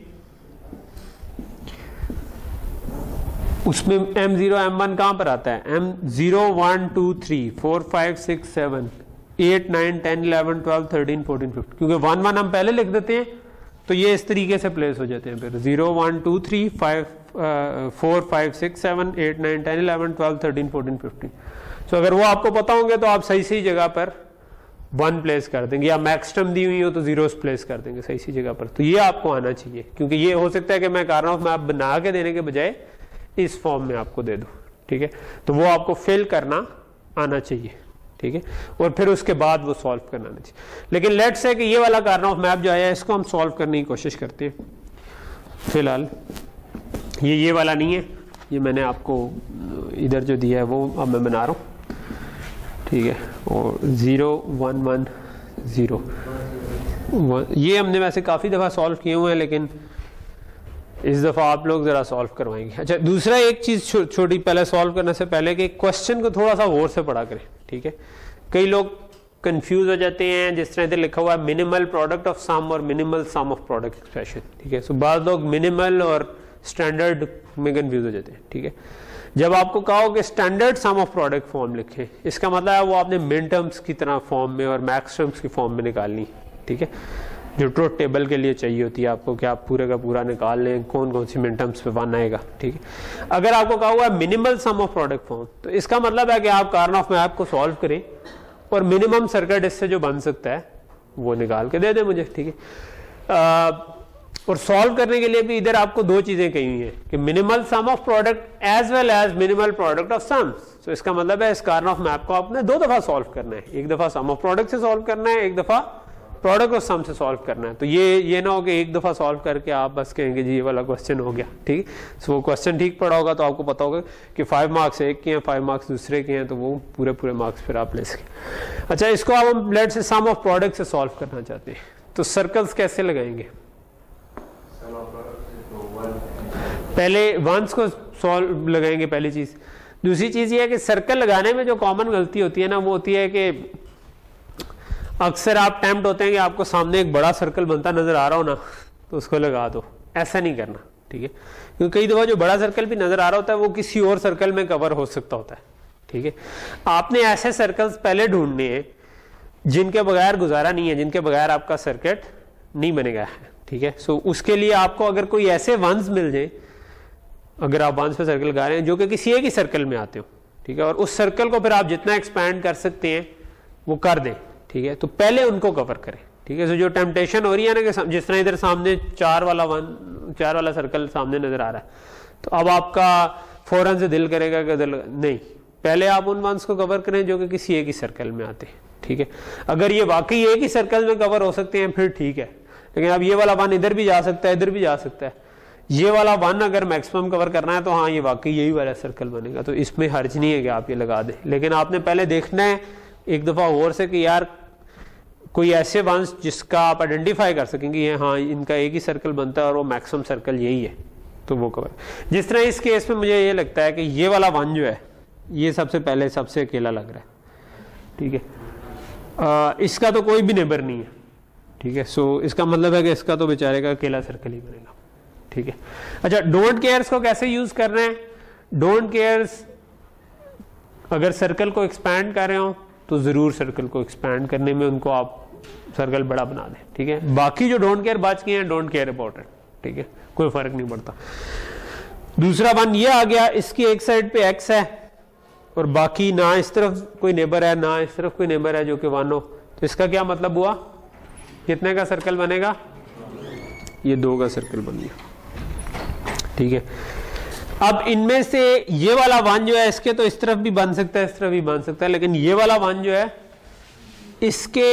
उसमें एम जीरो एम वन कहां पर आता है, M zero one two three four five six seven eight nine ten eleven twelve thirteen fourteen fifteen, क्योंकि वन वन हम पहले लिख देते हैं तो ये इस तरीके से प्लेस हो जाते हैं, फिर zero one two three five four five six seven eight nine ten eleven twelve thirteen fourteen fifteen. तो अगर वो आपको पता होंगे तो आप सही सही जगह पर वन प्लेस कर देंगे, या मैक्स टर्म दी हुई हो तो जीरोस प्लेस कर देंगे सही सी जगह पर। तो ये आपको आना चाहिए, क्योंकि ये हो सकता है कि मैं कार्न ऑफ मैप बना के देने के बजाय इस फॉर्म में आपको दे दूं, ठीक है। तो वो आपको फिल करना आना चाहिए, ठीक है, और फिर उसके बाद वो सॉल्व करना आना चाहिए। लेकिन लेट्स से कि ये वाला कार्न ऑफ मैप जो आया है इसको हम सॉल्व करने की कोशिश करते हैं। फिलहाल ये ये वाला नहीं है, ये मैंने आपको इधर जो दिया है वो अब मैं बना रहा हूँ, ठीक है। और जीरो वन वन जीरो ये हमने वैसे काफ़ी दफ़ा सॉल्व किए हुए हैं, लेकिन इस दफ़ा आप लोग ज़रा सॉल्व करवाएंगे। अच्छा, दूसरा एक चीज़ छो, छोटी पहले सॉल्व करने से पहले कि क्वेश्चन को थोड़ा सा गौर से पढ़ा करें, ठीक है। कई लोग कंफ्यूज हो जाते हैं, जिस तरह इधर लिखा हुआ है मिनिमल प्रोडक्ट ऑफ सम और minimal sum of product expression, ठीक है। सो बाद लोग मिनिमल और स्टैंडर्ड में कंफ्यूज हो जाते हैं, ठीक है। जब आपको कहा हो कि standard sum of product form लिखें, इसका मतलब है वो आपने मिन टर्म्स की तरह फॉर्म में और मैक्स टर्म्स की फॉर्म में निकालनी, ठीक है, जो ट्रुथ टेबल के लिए चाहिए होती है आपको कि आप पूरे का पूरा निकाल लें कौन कौन सी मिन टर्म्स पे वन आएगा, ठीक है। अगर आपको कहा हुआ है minimal sum of product form, तो इसका मतलब है कि आप कार्न ऑफ मैप को सॉल्व करें और मिनिमम सर्किट इससे जो बन सकता है वो निकाल के दे दें मुझे, ठीक है। और सॉल्व करने के लिए भी इधर आपको दो चीजें कही हुई हैं कि minimal sum of product as well as minimal product of sums. तो इसका मतलब है इस कार्न ऑफ मैप को आपने दो दफा सॉल्व करना है, एक दफा सम ऑफ प्रोडक्ट से सॉल्व करना है, एक दफा प्रोडक्ट ऑफ सम से सॉल्व करना है। तो ये ये ना हो कि एक दफा सॉल्व करके आप बस कहेंगे जी ये वाला क्वेश्चन हो गया, ठीक है। सो वो क्वेश्चन ठीक पड़ा होगा तो आपको पता होगा कि फाइव मार्क्स एक के हैं, फाइव मार्क्स दूसरे के हैं, तो वो पूरे पूरे मार्क्स फिर आप ले सकें। अच्छा, इसको आप हम लेट से सम ऑफ प्रोडक्ट से सॉल्व करना चाहते हैं, तो सर्कल्स कैसे लगाएंगे? पहले वंस को सॉल्व लगाएंगे पहली चीज। दूसरी चीज ये है कि सर्कल लगाने में जो कॉमन गलती होती है ना वो होती है कि अक्सर आप टेम्प्ट होते हैं कि आपको सामने एक बड़ा सर्कल बनता नजर आ रहा हो ना तो उसको लगा दो। ऐसा नहीं करना, ठीक है, क्योंकि कई दफा जो बड़ा सर्कल भी नजर आ रहा होता है वो किसी और सर्कल में कवर हो सकता होता है, ठीक है। आपने ऐसे सर्कल्स पहले ढूंढने हैं जिनके बगैर गुजारा नहीं है, जिनके बगैर आपका सर्किट नहीं बनेगा, ठीक है। सो उसके लिए आपको अगर कोई ऐसे वंस मिल जाए, अगर आप वंस पे सर्कल लगा रहे हैं जो कि किसी एक ही सर्कल में आते हो, ठीक है, और उस सर्कल को फिर आप जितना एक्सपैंड कर सकते हैं वो कर दें, ठीक है, तो पहले उनको कवर करें, ठीक है। सो जो टेम्पटेशन हो रही है ना कि जिस तरह इधर सामने चार वाला वन चार वाला सर्कल सामने नजर आ रहा है, तो अब आपका फौरन से दिल करेगा कि दिल नहीं, पहले आप उन वंस को कवर करें जो कि किसी एक ही सर्कल में आते हैं, ठीक है। अगर ये वाकई एक ही सर्कल में कवर हो सकते हैं फिर ठीक है, लेकिन अब ये वाला वन इधर भी जा सकता है, इधर भी जा सकता है, ये वाला वन अगर मैक्सिमम कवर करना है तो हाँ ये वाकई यही वाला सर्कल बनेगा, तो इसमें हर्ज नहीं है कि आप ये लगा दें। लेकिन आपने पहले देखना है एक दफ़ा और से कि यार कोई ऐसे वंस जिसका आप आइडेंटिफाई कर सकेंगे ये हाँ इनका एक ही सर्कल बनता है और वो मैक्सिमम सर्कल यही है, तो वो कवर। जिस तरह इस केस में मुझे ये लगता है कि ये वाला वन जो है ये सबसे पहले सबसे अकेला लग रहा है, ठीक है। आ, इसका तो कोई भी नेबर नहीं है, ठीक है। सो इसका मतलब है कि इसका तो बेचारे का अकेला सर्कल ही बनेगा, ठीक है। अच्छा, डोंट केयर्स को कैसे यूज करना है? डोंट केयर्स अगर सर्कल को एक्सपैंड कर रहे हो तो जरूर सर्कल को एक्सपैंड करने में उनको आप सर्कल बड़ा बना दें, ठीक है। बाकी जो डोंट केयर बच गए हैं डोंट केयर अबाउट इट, ठीक है, कोई फर्क नहीं पड़ता। दूसरा वन ये आ गया, इसकी एक साइड पे एक्स है और बाकी ना इस तरफ कोई नेबर है ना इस तरफ कोई नेबर है जो कि वन हो, तो इसका क्या मतलब हुआ? कितने का सर्कल बनेगा? ये दो का सर्कल बन गया, ठीक है। अब इनमें से ये वाला वन जो है इसके तो इस तरफ भी बन सकता है इस तरफ भी बन सकता है, लेकिन ये वाला वन जो है इसके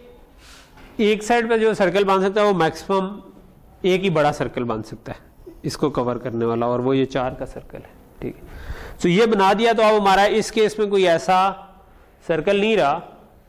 एक साइड पे जो सर्कल बन सकता है वो मैक्सिमम एक ही बड़ा सर्कल बन सकता है इसको कवर करने वाला, और वो ये चार का सर्कल है, ठीक है। तो ये बना दिया, तो अब हमारा इस केस में कोई ऐसा सर्कल नहीं रहा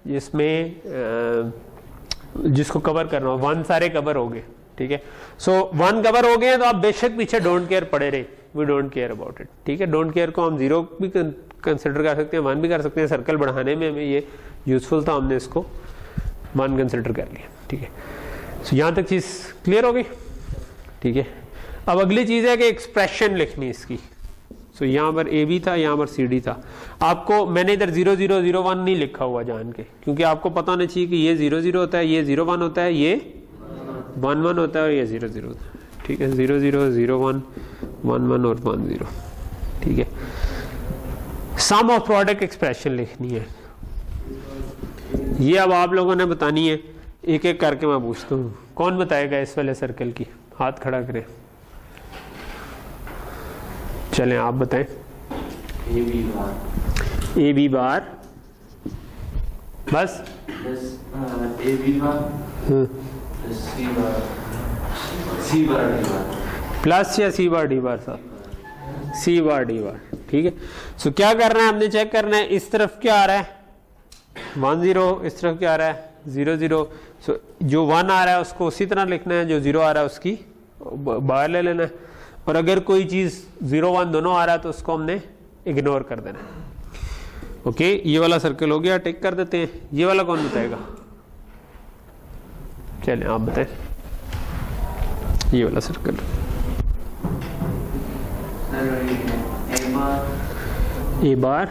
जिसमें जिसको कवर करना हो, वन सारे कवर हो गए, ठीक है। सो वन कवर हो गए तो आप बेशक पीछे डोंट केयर पड़े रहे, we don't care about it, ठीक है। डोंट केयर को हम जीरो भी कंसिडर कर सकते हैं, वन भी कर सकते हैं, सर्कल बढ़ाने में हमें ये यूजफुल था, हमने इसको वन कंसिडर कर लिया, ठीक है। सो यहाँ तक चीज क्लियर हो गई, ठीक है। अब अगली चीज है कि एक्सप्रेशन लिखनी इसकी। सो यहाँ पर ए बी था, यहाँ पर सी डी था। आपको मैंने इधर जीरो जीरो जीरो वन नहीं लिखा हुआ जान के, क्योंकि आपको पता होना चाहिए कि ये जीरो जीरो होता है, ये जीरो वन होता है, ये वन वन होता है और ये जीरो जीरो होता है, ठीक है। Zero zero zero one one one और वन जीरो, ठीक है। सम ऑफ प्रोडक्ट एक्सप्रेशन लिखनी है, ये अब आप लोगों ने बतानी है, एक एक करके मैं पूछता हूँ। कौन बताएगा इस वाले सर्कल की? हाथ खड़ा करें। चलें आप बताएं। ए बी बार ए बी बार बस A B bar C bar C bar D bar plus या सी बार डी बार साहब? सी बार डी बार, ठीक है। सो क्या करना है, हमने चेक करना है इस तरफ क्या आ रहा है वन जीरो, इस तरफ क्या आ रहा है जीरो जीरो। सो जो वन आ रहा है उसको उसी तरह लिखना है, जो जीरो आ रहा है उसकी बाहर ले लेना है, और अगर कोई चीज जीरो वन दोनों आ रहा है तो उसको हमने इग्नोर कर देना है। ओके, ये वाला सर्कल हो गया, टिक कर देते हैं। ये वाला कौन बताएगा? चलें आप बताएं। ये वाला सर्कल ए बार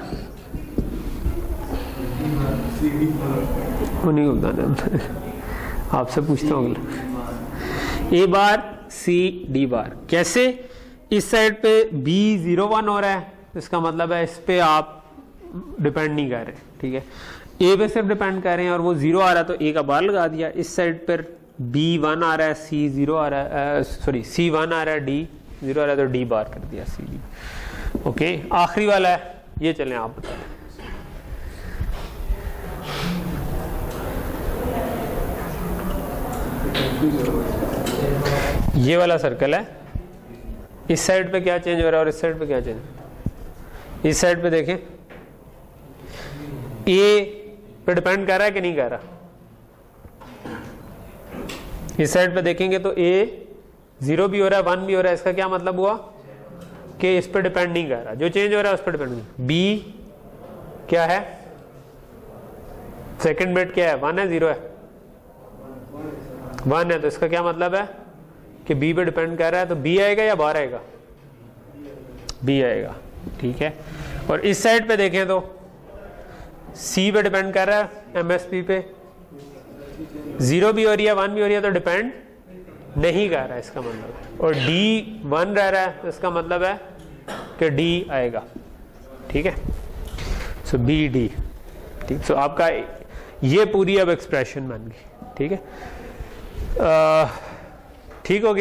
उन्हीं को बताना, आपसे पूछता हूँ। ए बार सी डी बार कैसे? इस साइड पे बी जीरो वन हो रहा है, इसका मतलब है इस पे आप डिपेंड नहीं कर रहे, ठीक है। ए पे सिर्फ डिपेंड कर रहे हैं और वो जीरो आ रहा है तो ए का बार लगा दिया। इस साइड पर बी वन आ रहा है, सी जीरो आ रहा है, सॉरी सी वन आ रहा है, डी जीरो आ रहा है तो डी बार कर दिया, सी डी। ओके, आखिरी वाला है ये, चलें आप बताएं। ये वाला सर्कल है, इस साइड पे क्या चेंज हो रहा है और इस साइड पे क्या चेंज? इस साइड पे देखें, ए पे डिपेंड कर रहा है कि नहीं कर रहा? इस साइड पे देखेंगे तो ए जीरो भी हो रहा है, वन भी हो रहा है, इसका क्या मतलब हुआ कि इस पे डिपेंड नहीं कर रहा, जो चेंज हो रहा है उस पर डिपेंड नहीं। बी क्या है? सेकंड बिट क्या है? वन है जीरो है? वन है, तो इसका क्या मतलब है कि बी पे डिपेंड कर रहा है, तो बी आएगा या बाहर आएगा? बी आएगा, ठीक है। और इस साइड पे देखें तो सी पे डिपेंड कर रहा है, एमएसपी पे जीरो भी हो रही है वन भी हो रही है तो डिपेंड नहीं कर रहा है इसका मतलब, और डी वन रह रहा है तो इसका मतलब है कि डी आएगा, ठीक है। सो बी डी, ठीक। सो आपका ये पूरी अब एक्सप्रेशन बन गई, ठीक है। ठीक हो गया।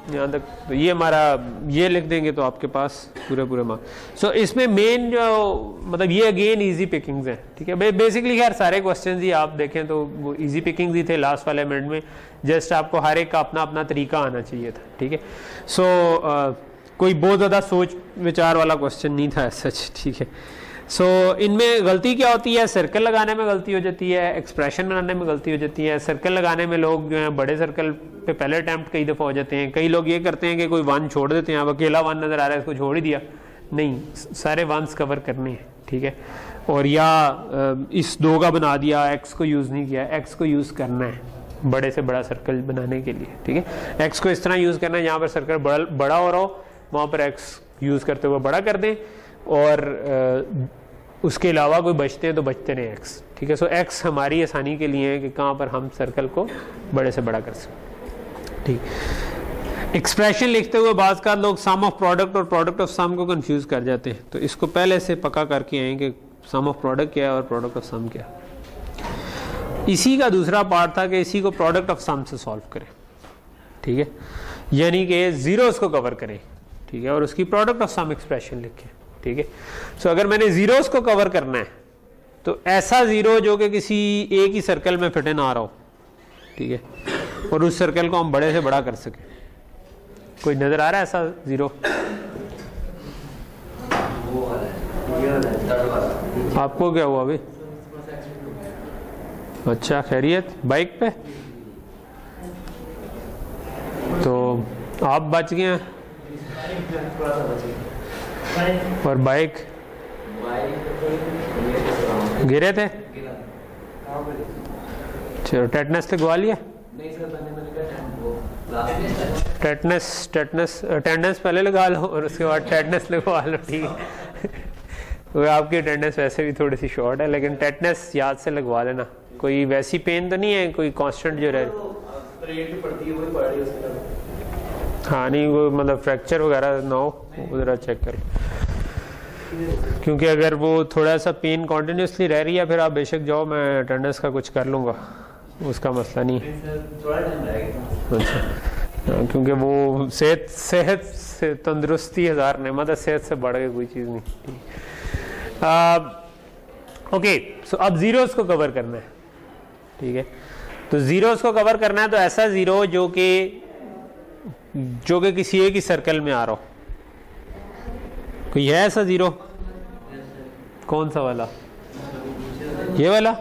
यहाँ तक, तो ये हमारा ये लिख देंगे तो आपके पास पूरे पूरे मार्क्स। सो इसमें मेन जो मतलब ये अगेन इजी पिकिंग्स हैं, ठीक है। बेसिकली खैर सारे क्वेश्चंस ही आप देखें तो वो इजी पिकिंग्स ही थे लास्ट वाले मिनट में, जस्ट आपको हर एक का अपना अपना तरीका आना चाहिए था, ठीक है। सो so, uh, कोई बहुत ज़्यादा सोच विचार वाला क्वेश्चन नहीं था सच, ठीक है। सो so, इनमें गलती क्या होती है, सर्कल लगाने में गलती हो जाती है, एक्सप्रेशन बनाने में गलती हो जाती है। सर्कल लगाने में लोग जो है बड़े सर्कल पे पहले अटैम्प्ट कई दफ़ा हो जाते हैं। कई लोग ये करते हैं कि कोई वन छोड़ देते हैं, अब अकेला वन नज़र आ रहा है इसको छोड़ ही दिया, नहीं, सारे वंस कवर करने हैं, ठीक है। और या इस दो का बना दिया, एक्स को यूज़ नहीं किया, एक्स को यूज़ करना है बड़े से बड़ा सर्कल बनाने के लिए, ठीक है। एक्स को इस तरह यूज़ करना है, जहाँ पर सर्कल बड़ा बड़ा हो रहा हो वहाँ पर एक्स यूज़ करते हुए बड़ा कर दें, और उसके अलावा कोई बचते हैं तो बचते रहे एक्स, ठीक है। सो एक्स हमारी आसानी के लिए है कि कहाँ पर हम सर्कल को बड़े से बड़ा कर सकते, ठीक। एक्सप्रेशन लिखते हुए बाज़ का लोग सम ऑफ प्रोडक्ट और प्रोडक्ट ऑफ सम को कंफ्यूज कर जाते हैं, तो इसको पहले से पक्का करके आए कि सम ऑफ प्रोडक्ट क्या है और प्रोडक्ट ऑफ सम क्या है। इसी का दूसरा पार्ट था कि इसी को प्रोडक्ट ऑफ सम से सॉल्व करें, ठीक है, यानी कि जीरोस को कवर करें, ठीक है, और उसकी प्रोडक्ट ऑफ सम एक्सप्रेशन लिखें, ठीक है। सो अगर मैंने जीरोस को कवर करना है तो ऐसा जीरो जो कि किसी एक ही सर्कल में फिट इन आ रहा हो, ठीक है, और उस सर्कल को हम बड़े से बड़ा कर सकें। कोई नजर आ रहा है ऐसा जीरो? आपको क्या हुआ अभी? अच्छा, खैरियत? बाइक पे तो आप बच गए हैं, और बाइक गिरे थे? चलो, टेटनस लगवा लिया? टेटनस टेटनस अटेंडेंस पहले लगा लो और उसके बाद टेटनस लगवा लो, ठीक है। आपकी अटेंडेंस वैसे भी थोड़ी सी शॉर्ट है, लेकिन टेटनस याद से लगवा लेना। कोई वैसी पेन तो नहीं है, कोई कांस्टेंट जो रहे? हाँ, नहीं वो मतलब फ्रैक्चर वगैरह ना हो, उधर चेक करो, क्योंकि अगर वो थोड़ा सा पेन कॉन्टिन्यूसली रह रही है फिर आप बेशक जाओ, मैं अटेंडेंस का कुछ कर लूँगा, उसका मसला नहीं है। अच्छा, क्योंकि वो सेहत सेहत से तंदुरुस्ती हज़ार नेमत है, सेहत से बढ़ के कोई चीज़ नहीं। ओके, सो अब ज़ीरोस को कवर करना है, ठीक है। तो ज़ीरोस को कवर करना है तो ऐसा ज़ीरो जो कि जो कि किसी एक ही सर्कल में आ रहा हो। कोई है ऐसा ज़ीरो? कौन सा वाला? ये वाला?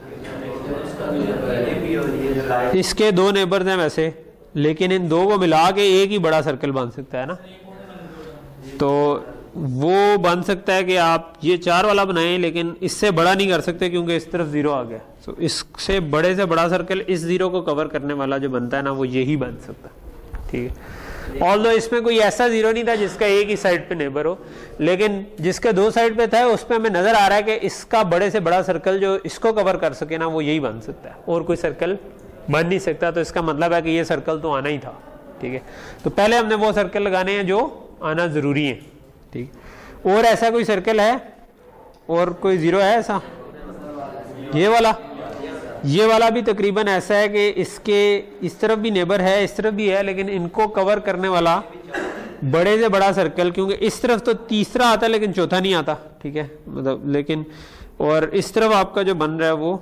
इसके दो नेबर्स हैं वैसे, लेकिन इन दो को मिला के एक ही बड़ा सर्कल बन सकता है ना। तो वो बन सकता है कि आप ये चार वाला बनाएं, लेकिन इससे बड़ा नहीं कर सकते क्योंकि इस तरफ जीरो आ गया। तो इससे बड़े से बड़ा सर्कल इस जीरो को कवर करने वाला जो बनता है ना, वो यही बन सकता है, ठीक है। ऑल्दो इसमें कोई ऐसा जीरो नहीं था जिसका एक ही साइड पे नेबर हो, लेकिन जिसके दो साइड पे था उस पर हमें नजर आ रहा है कि इसका बड़े से बड़ा सर्कल जो इसको कवर कर सके ना, वो यही बन सकता है, और कोई सर्कल बन नहीं सकता। तो इसका मतलब है कि ये सर्कल तो आना ही था, ठीक है। तो पहले हमने वो सर्कल लगाने हैं जो आना जरूरी है, ठीक। और ऐसा कोई सर्कल है और कोई जीरो है ऐसा? ये वाला ये वाला भी तकरीबन ऐसा है कि इसके इस तरफ भी नेबर है, इस तरफ भी है, लेकिन इनको कवर करने वाला बड़े से बड़ा सर्कल, क्योंकि इस तरफ तो तीसरा आता है लेकिन चौथा नहीं आता, ठीक है, मतलब लेकिन और इस तरफ आपका जो बन रहा है वो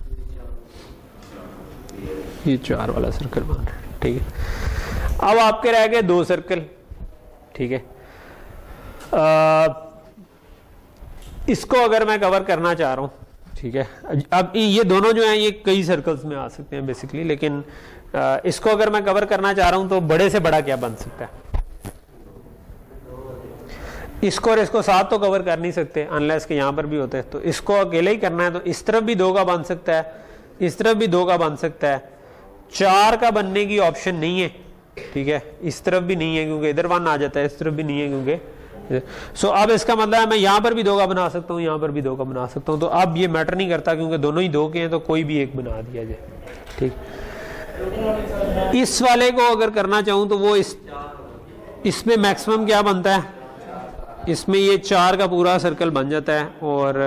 ये चार वाला सर्कल बन रहा है, ठीक है। अब आपके रह गए दो सर्कल, ठीक है। आ, इसको अगर मैं कवर करना चाह रहा हूं, ठीक है। अब ये दोनों जो हैं ये कई सर्कल्स में आ सकते हैं बेसिकली, लेकिन आ, इसको अगर मैं कवर करना चाह रहा हूं तो बड़े से बड़ा क्या बन सकता है? इसको और इसको साथ तो कवर कर नहीं सकते अनलेस के यहां पर भी होते हैं। तो इसको अकेले ही करना है, तो इस तरफ भी दो का बन सकता है, इस तरफ भी दो का बन सकता है। चार का बनने की ऑप्शन नहीं है, ठीक है। इस तरफ भी नहीं है क्योंकि इधर वन आ जाता है, इस तरफ भी नहीं है क्योंकि सो so, अब इसका मतलब है मैं यहां पर भी दो का बना सकता हूं, यहां पर भी दो का बना सकता हूं। तो अब ये मैटर नहीं करता क्योंकि दोनों ही दो के हैं, तो कोई भी एक बना दिया जाए, ठीक। इस वाले को अगर करना चाहूं तो वो इस इसमें मैक्सिमम क्या बनता है? इसमें ये चार का पूरा सर्कल बन जाता है, और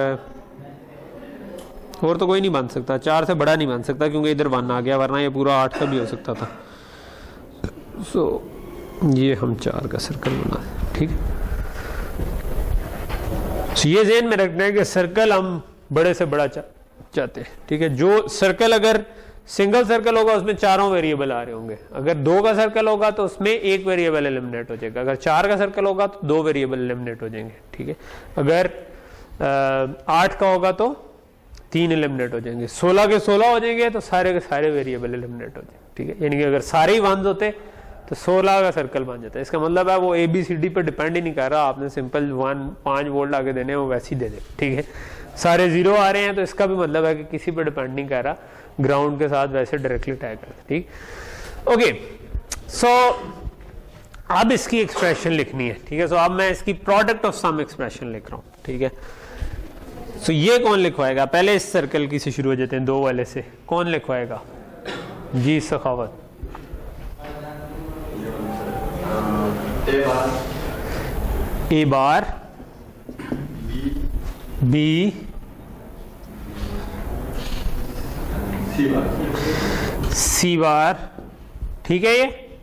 और तो कोई नहीं बन सकता, चार से बड़ा नहीं बन सकता क्योंकि इधर वन आ गया, वरना ये पूरा आठ का भी हो सकता था। सो so, ये हम चार का सर्कल बना दें, ठीक है। तो ये ज़हन में रखना है कि सर्कल हम बड़े से बड़ा चा, चाहते हैं, ठीक है। जो सर्कल अगर सिंगल सर्कल होगा उसमें चारों वेरिएबल आ रहे होंगे, अगर दो का सर्कल होगा तो उसमें एक वेरिएबल एलिमिनेट हो जाएगा, अगर चार का सर्कल होगा तो दो वेरिएबल एलिमिनेट हो जाएंगे, ठीक है। अगर आठ का होगा तो तीन एलिमिनेट हो जाएंगे, सोलह के सोलह हो जाएंगे तो सारे के सारे वेरिएबल एलिमिनेट हो जाएंगे, ठीक है। यानी कि अगर सारे ही वंस होते तो सोलह का सर्कल बन जाता है। इसका मतलब है वो ए बी सी डी पर डिपेंड ही नहीं कर रहा, आपने सिंपल वन पाँच वोल्ट आगे देने वो वैसे ही दे दे, ठीक है। सारे जीरो आ रहे हैं तो इसका भी मतलब है कि किसी पर डिपेंड नहीं कर रहा, ग्राउंड के साथ वैसे डायरेक्टली टैग करता, ठीक। ओके, सो अब इसकी एक्सप्रेशन लिखनी है, ठीक है। सो अब मैं इसकी प्रोडक्ट ऑफ सम एक्सप्रेशन लिख रहा हूँ, ठीक है। सो ये कौन लिखवाएगा? पहले इस सर्कल की से शुरू हो जाते हैं, दो वाले से। कौन लिखवाएगा? जी सखावत। ए बार ए बार बी सी बार सी बार, ठीक है। ये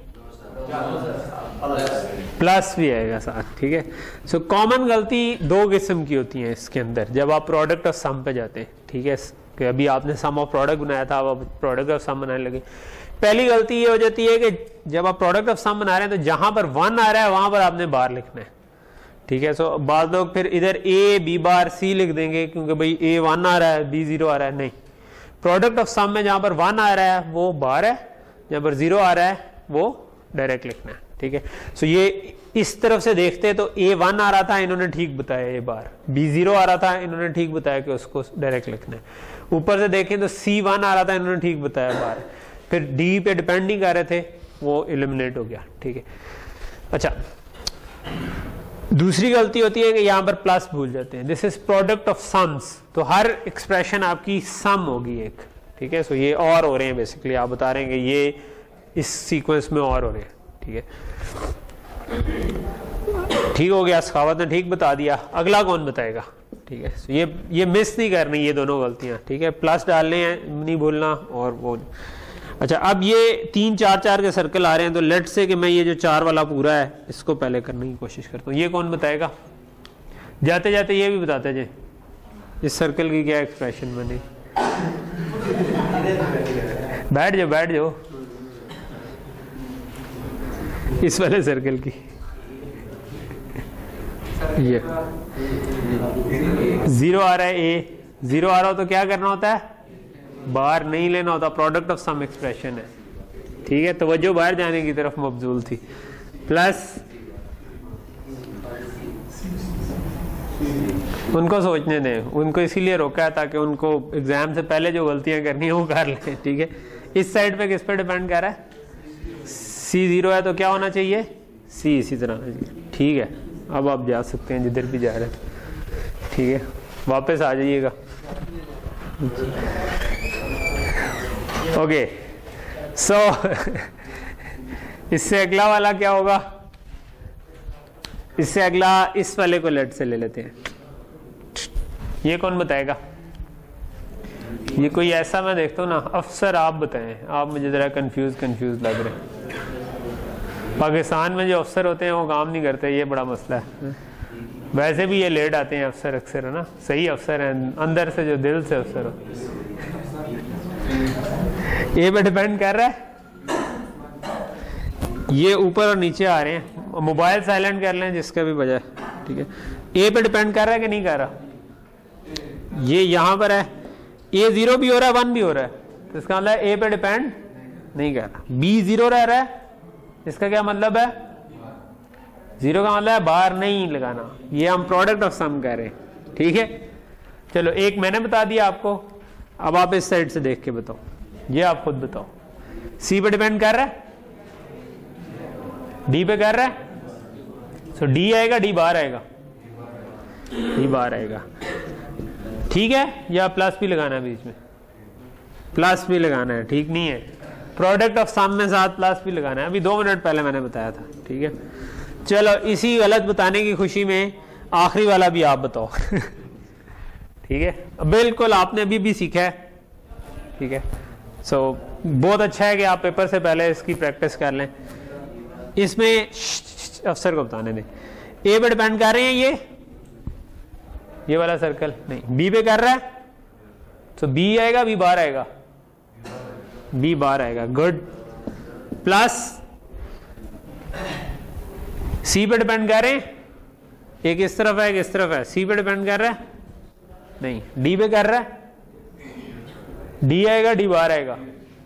प्लस भी आएगा साथ, ठीक है। सो कॉमन गलती दो किस्म की होती हैं इसके अंदर जब आप प्रोडक्ट ऑफ सम पे जाते हैं, ठीक है। कि अभी आपने सम ऑफ प्रोडक्ट बनाया था, अब आप प्रोडक्ट ऑफ सम बनाने लगे। पहली गलती ये हो जाती है कि जब आप प्रोडक्ट ऑफ सम बना रहे हैं तो जहां पर वन आ रहा है वहां पर आपने बार लिखना है, ठीक है। सो बाद लोग फिर इधर ए बी बार सी लिख देंगे क्योंकि भाई ए वन आ रहा है बी जीरो आ रहा है। नहीं, प्रोडक्ट ऑफ सम में जहां पर वन आ रहा है वो बार है, जहां पर जीरो आ रहा है वो डायरेक्ट लिखना है, ठीक है। सो ये इस तरफ से देखते हैं तो ए वन आ रहा था, इन्होंने ठीक बताया ए बार, बी जीरो आ रहा था, इन्होंने ठीक बताया कि उसको डायरेक्ट लिखना है। ऊपर से देखें तो सी वन आ रहा था, इन्होंने ठीक बताया बार, फिर डी पे डिपेंड नहीं कर रहे थे, वो एलिमिनेट हो गया, ठीक है। अच्छा, दूसरी गलती होती है कि यहां पर प्लस भूल जाते हैं। This is product of sums, तो हर एक्सप्रेशन आपकी सम होगी एक, ठीक है। सो ये और हो रहे हैं, बेसिकली आप बता रहे हैं कि ये इस सीक्वेंस में और हो रहे हैं, ठीक है। ठीक हो गया, सखावत ने ठीक बता दिया। अगला कौन बताएगा? ठीक है, so ये ये मिस नहीं करनी ये दोनों गलतियां, ठीक है। प्लस डालने हैं नहीं भूलना, और वो अच्छा। अब ये तीन चार चार के सर्कल आ रहे हैं, तो लेट से कि मैं ये जो चार वाला पूरा है इसको पहले करने की कोशिश करता हूँ। ये कौन बताएगा? जाते जाते ये भी बताते जाए इस सर्कल की क्या एक्सप्रेशन बनी। बैठ जाओ बैठ जाओ इस वाले सर्कल की। ये जीरो आ रहा है, ए जीरो आ रहा हो तो क्या करना होता है? बाहर नहीं लेना होता, प्रोडक्ट ऑफ सम एक्सप्रेशन है, ठीक है। तवज्जो बाहर जाने की तरफ मबजूल थी। प्लस उनको सोचने दें, उनको इसीलिए रोका है ताकि उनको एग्जाम से पहले जो गलतियां करनी है वो कर लें, ठीक है। इस साइड पे किस पे डिपेंड कर रहा है? सी जीरो है तो क्या होना चाहिए? सी इसी तरह होना चाहिए, ठीक है। अब आप जा सकते हैं जिधर भी जा रहे हैं, ठीक है। वापस आ जाइएगा। ओके, सो इससे अगला वाला क्या होगा? इससे अगला इस वाले को लेट से ले लेते हैं। ये कौन बताएगा? ये कोई ऐसा मैं देखता हूँ ना, अफसर आप बताएं, आप मुझे जरा कंफ्यूज कंफ्यूज लग रहे हैं। पाकिस्तान में जो अफसर होते हैं वो काम नहीं करते, ये बड़ा मसला है। वैसे भी ये लेट आते हैं अफसर अक्सर, है ना। सही अफसर हैं अंदर से, जो दिल से अफसर हो। ये पे डिपेंड कर रहा है, ये ऊपर और नीचे आ रहे हैं। मोबाइल साइलेंट कर लें जिसका भी बजाय, ठीक है। ए पे डिपेंड कर रहा है कि नहीं कर रहा? ये यहां पर है, ए जीरो भी हो रहा है वन भी हो रहा है, तो इसका मतलब ए पे डिपेंड नहीं कर रहा। बी जीरो रह रहा है, इसका क्या मतलब है? जीरो का मतलब है बाहर नहीं लगाना। ये हम प्रोडक्ट ऑफ सम कह रहे हैं, ठीक है। चलो एक मैंने बता दिया आपको, अब आप इस साइड से देख के बताओ, ये आप खुद बताओ। सी पे डिपेंड कर रहा है, डी पे कर रहा है, सो डी आएगा, डी बाहर आएगा, डी बाहर आएगा, ठीक है। या प्लस भी लगाना है बीच में? प्लस भी लगाना है, ठीक नहीं है। प्रोडक्ट ऑफ सम में साथ प्लस भी लगाना है, अभी दो मिनट पहले मैंने बताया था, ठीक है। चलो इसी गलत बताने की खुशी में आखिरी वाला भी आप बताओ। ठीक है, बिल्कुल आपने अभी भी सीखा है, ठीक है। सो so, बहुत अच्छा है कि आप पेपर से पहले इसकी प्रैक्टिस कर लें। इसमें अफसर को बताने दें, ए पे डिपेंड कर रहे हैं ये ये वाला सर्कल, नहीं बी पे कर रहा है तो बी आएगा, बी बार आएगा, बी बार आएगा, गुड। प्लस सी पे डिपेंड कर रहे हैं, एक इस तरफ है एक इस तरफ है, सी पे डिपेंड कर रहा है नहीं, डी पे कर रहा है, डी आएगा डी बार आएगा।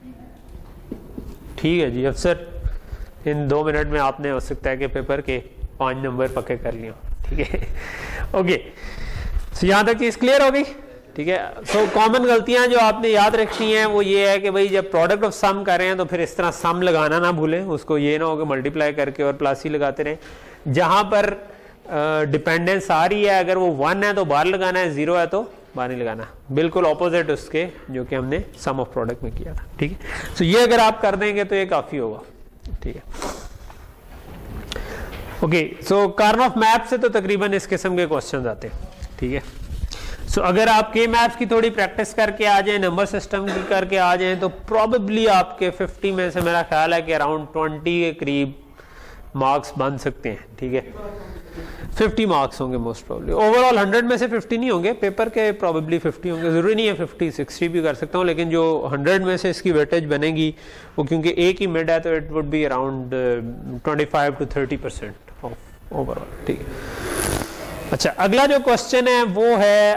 ठीक है जी अफसर, इन दो मिनट में आपने हो सकता है कि पेपर के पांच नंबर पक्के कर लिया। ठीक है ओके, सो यहां तक चीज क्लियर हो गई। ठीक है, सो कॉमन गलतियां जो आपने याद रखनी है वो ये है कि भाई जब प्रोडक्ट ऑफ सम कर रहे हैं तो फिर इस तरह सम लगाना ना भूलें, उसको ये ना हो कि मल्टीप्लाई करके और प्लस ही लगाते रहें। जहां पर डिपेंडेंस uh, आ रही है, अगर वो वन है तो बाहर लगाना है, जीरो है तो बाहर नहीं लगाना, बिल्कुल ऑपोजिट उसके जो कि हमने सम ऑफ प्रोडक्ट में किया था। ठीक है, सो ये अगर आप कर देंगे तो ये काफी होगा। ठीक है okay, so Karnaugh of map से तो तकरीबन इस किस्म के क्वेश्चंस आते हैं। ठीक है, सो so, अगर आप के मैप्स की थोड़ी प्रैक्टिस करके आ जाएं, नंबर सिस्टम की करके आ जाएं, तो प्रोबेबली आपके फिफ्टी में से मेरा ख्याल है कि अराउंड ट्वेंटी के करीब मार्क्स बन सकते हैं। ठीक है, फिफ्टी मार्क्स होंगे मोस्ट प्रोबेबली, ओवरऑल हंड्रेड में से फिफ्टी नहीं होंगे, पेपर के प्रोबेबली फिफ्टी होंगे, जरूरी नहीं है फिफ्टी, सिक्सटी भी कर सकता हूँ, लेकिन जो हंड्रेड में से इसकी वेटेज बनेगी वो क्योंकि एक ही मिड है तो it would be around twenty five to thirty percent of overall. ठीक है, अच्छा अगला जो क्वेश्चन है वो है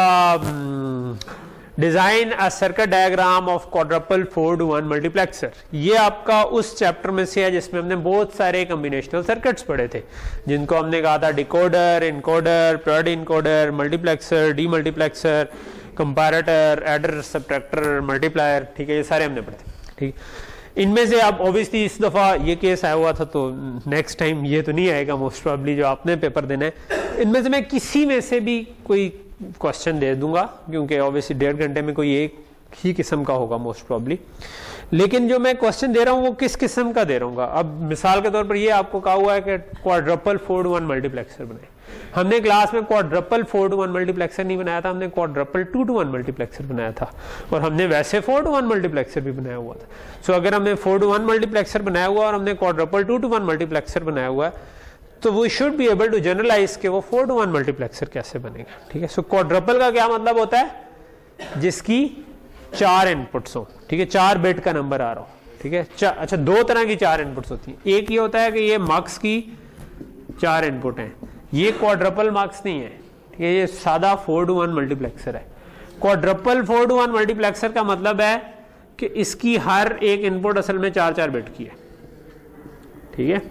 आपका design a circuit diagram of quadruple four to one multiplexer. ये आपका उस चैप्टर में से है जिसमें हमने बहुत सारे कॉम्बिनेशनल सर्किट्स पढ़े थे, जिनको हमने कहा था decoder, encoder, priority encoder, multiplexer, demultiplexer, comparator, adder, subtractor, multiplier. ठीक है, ये सारे हमने पढ़े थे। ठीक, इनमें से अब ऑब्वियसली इस दफा ये केस आया हुआ था तो नेक्स्ट टाइम ये तो नहीं आएगा मोस्ट प्रोबेबली जो आपने पेपर देना है। इनमें से मैं किसी में से भी कोई क्वेश्चन दे दूंगा क्योंकि ऑब्वियसली डेढ़ घंटे में कोई एक ही किस्म का होगा मोस्ट प्रोबेबली, लेकिन जो मैं क्वेश्चन दे रहा हूं वो किस किस्म का दे रहा हूँ। अब मिसाल के तौर पर ये आपको कहा हुआ है कि quadruple four to one multiplexer बनाए, हमने क्लास में quadruple four to one multiplexer नहीं बनाया था, हमने quadruple two to one multiplexer बनाया था, और हमने वैसे फोर टू वन मल्टीप्लेक्सर भी बनाया हुआ था। सो so, अगर हमने फोर टू वन मल्टीप्लेक्सर बनाया हुआ और हमने quadruple two to one multiplexer बनाया हुआ है तो we should be able to generalize के वो फोर टू वन मल्टीप्लेक्सर कैसे बनेगा। ठीक है, सो क्वाड्रपल का क्या मतलब होता है, जिसकी चार इनपुट्स हो। ठीक है, चार बिट का नंबर आ रहा हो। ठीक है, अच्छा दो तरह की चार इनपुट्स होती हैं, एक ये होता है कि ये मक्स की चार इनपुट हैं, ये क्वाड्रपल मक्स नहीं है। ठीक है, ये सादा फोर टू वन मल्टीप्लेक्सर है। Quadruple four to one multiplexer का मतलब है कि इसकी हर एक इनपुट असल में चार चार बिट की है। ठीक है,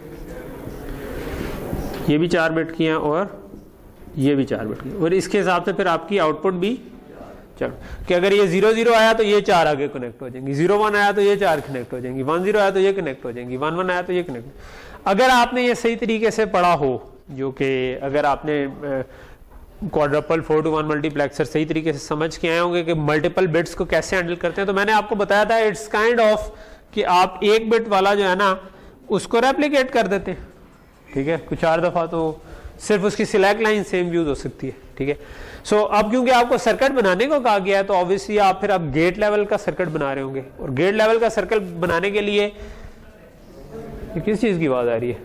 ये भी चार बिट की है और ये भी चार बिट की, और इसके हिसाब से फिर आपकी आउटपुट भी चलो कि अगर ये जीरो जीरो आया तो ये चार आगे कनेक्ट हो जाएंगी, जीरो वन आया तो ये चार कनेक्ट हो जाएंगी, वन जीरो आया तो ये कनेक्ट हो जाएंगी, वन वन आया तो ये कनेक्ट। अगर आपने ये सही तरीके से पढ़ा हो, जो कि अगर आपने quadruple four to one multiplexer सही तरीके से समझ के आए होंगे कि मल्टीपल बिट्स को कैसे हैंडल करते हैं, तो मैंने आपको बताया था इट्स काइंड ऑफ कि आप एक बिट वाला जो है ना उसको रेप्लिकेट कर देते हैं। ठीक है, कुछ चार दफा तो सिर्फ उसकी सिलेक्ट लाइन सेम यूज हो सकती है। ठीक है, सो so, अब क्योंकि आपको सर्किट बनाने को कहा गया है तो ऑब्वियसली आप फिर आप गेट लेवल का सर्किट बना रहे होंगे, और गेट लेवल का सर्किट बनाने के लिए ये किस चीज की आवाज आ रही है,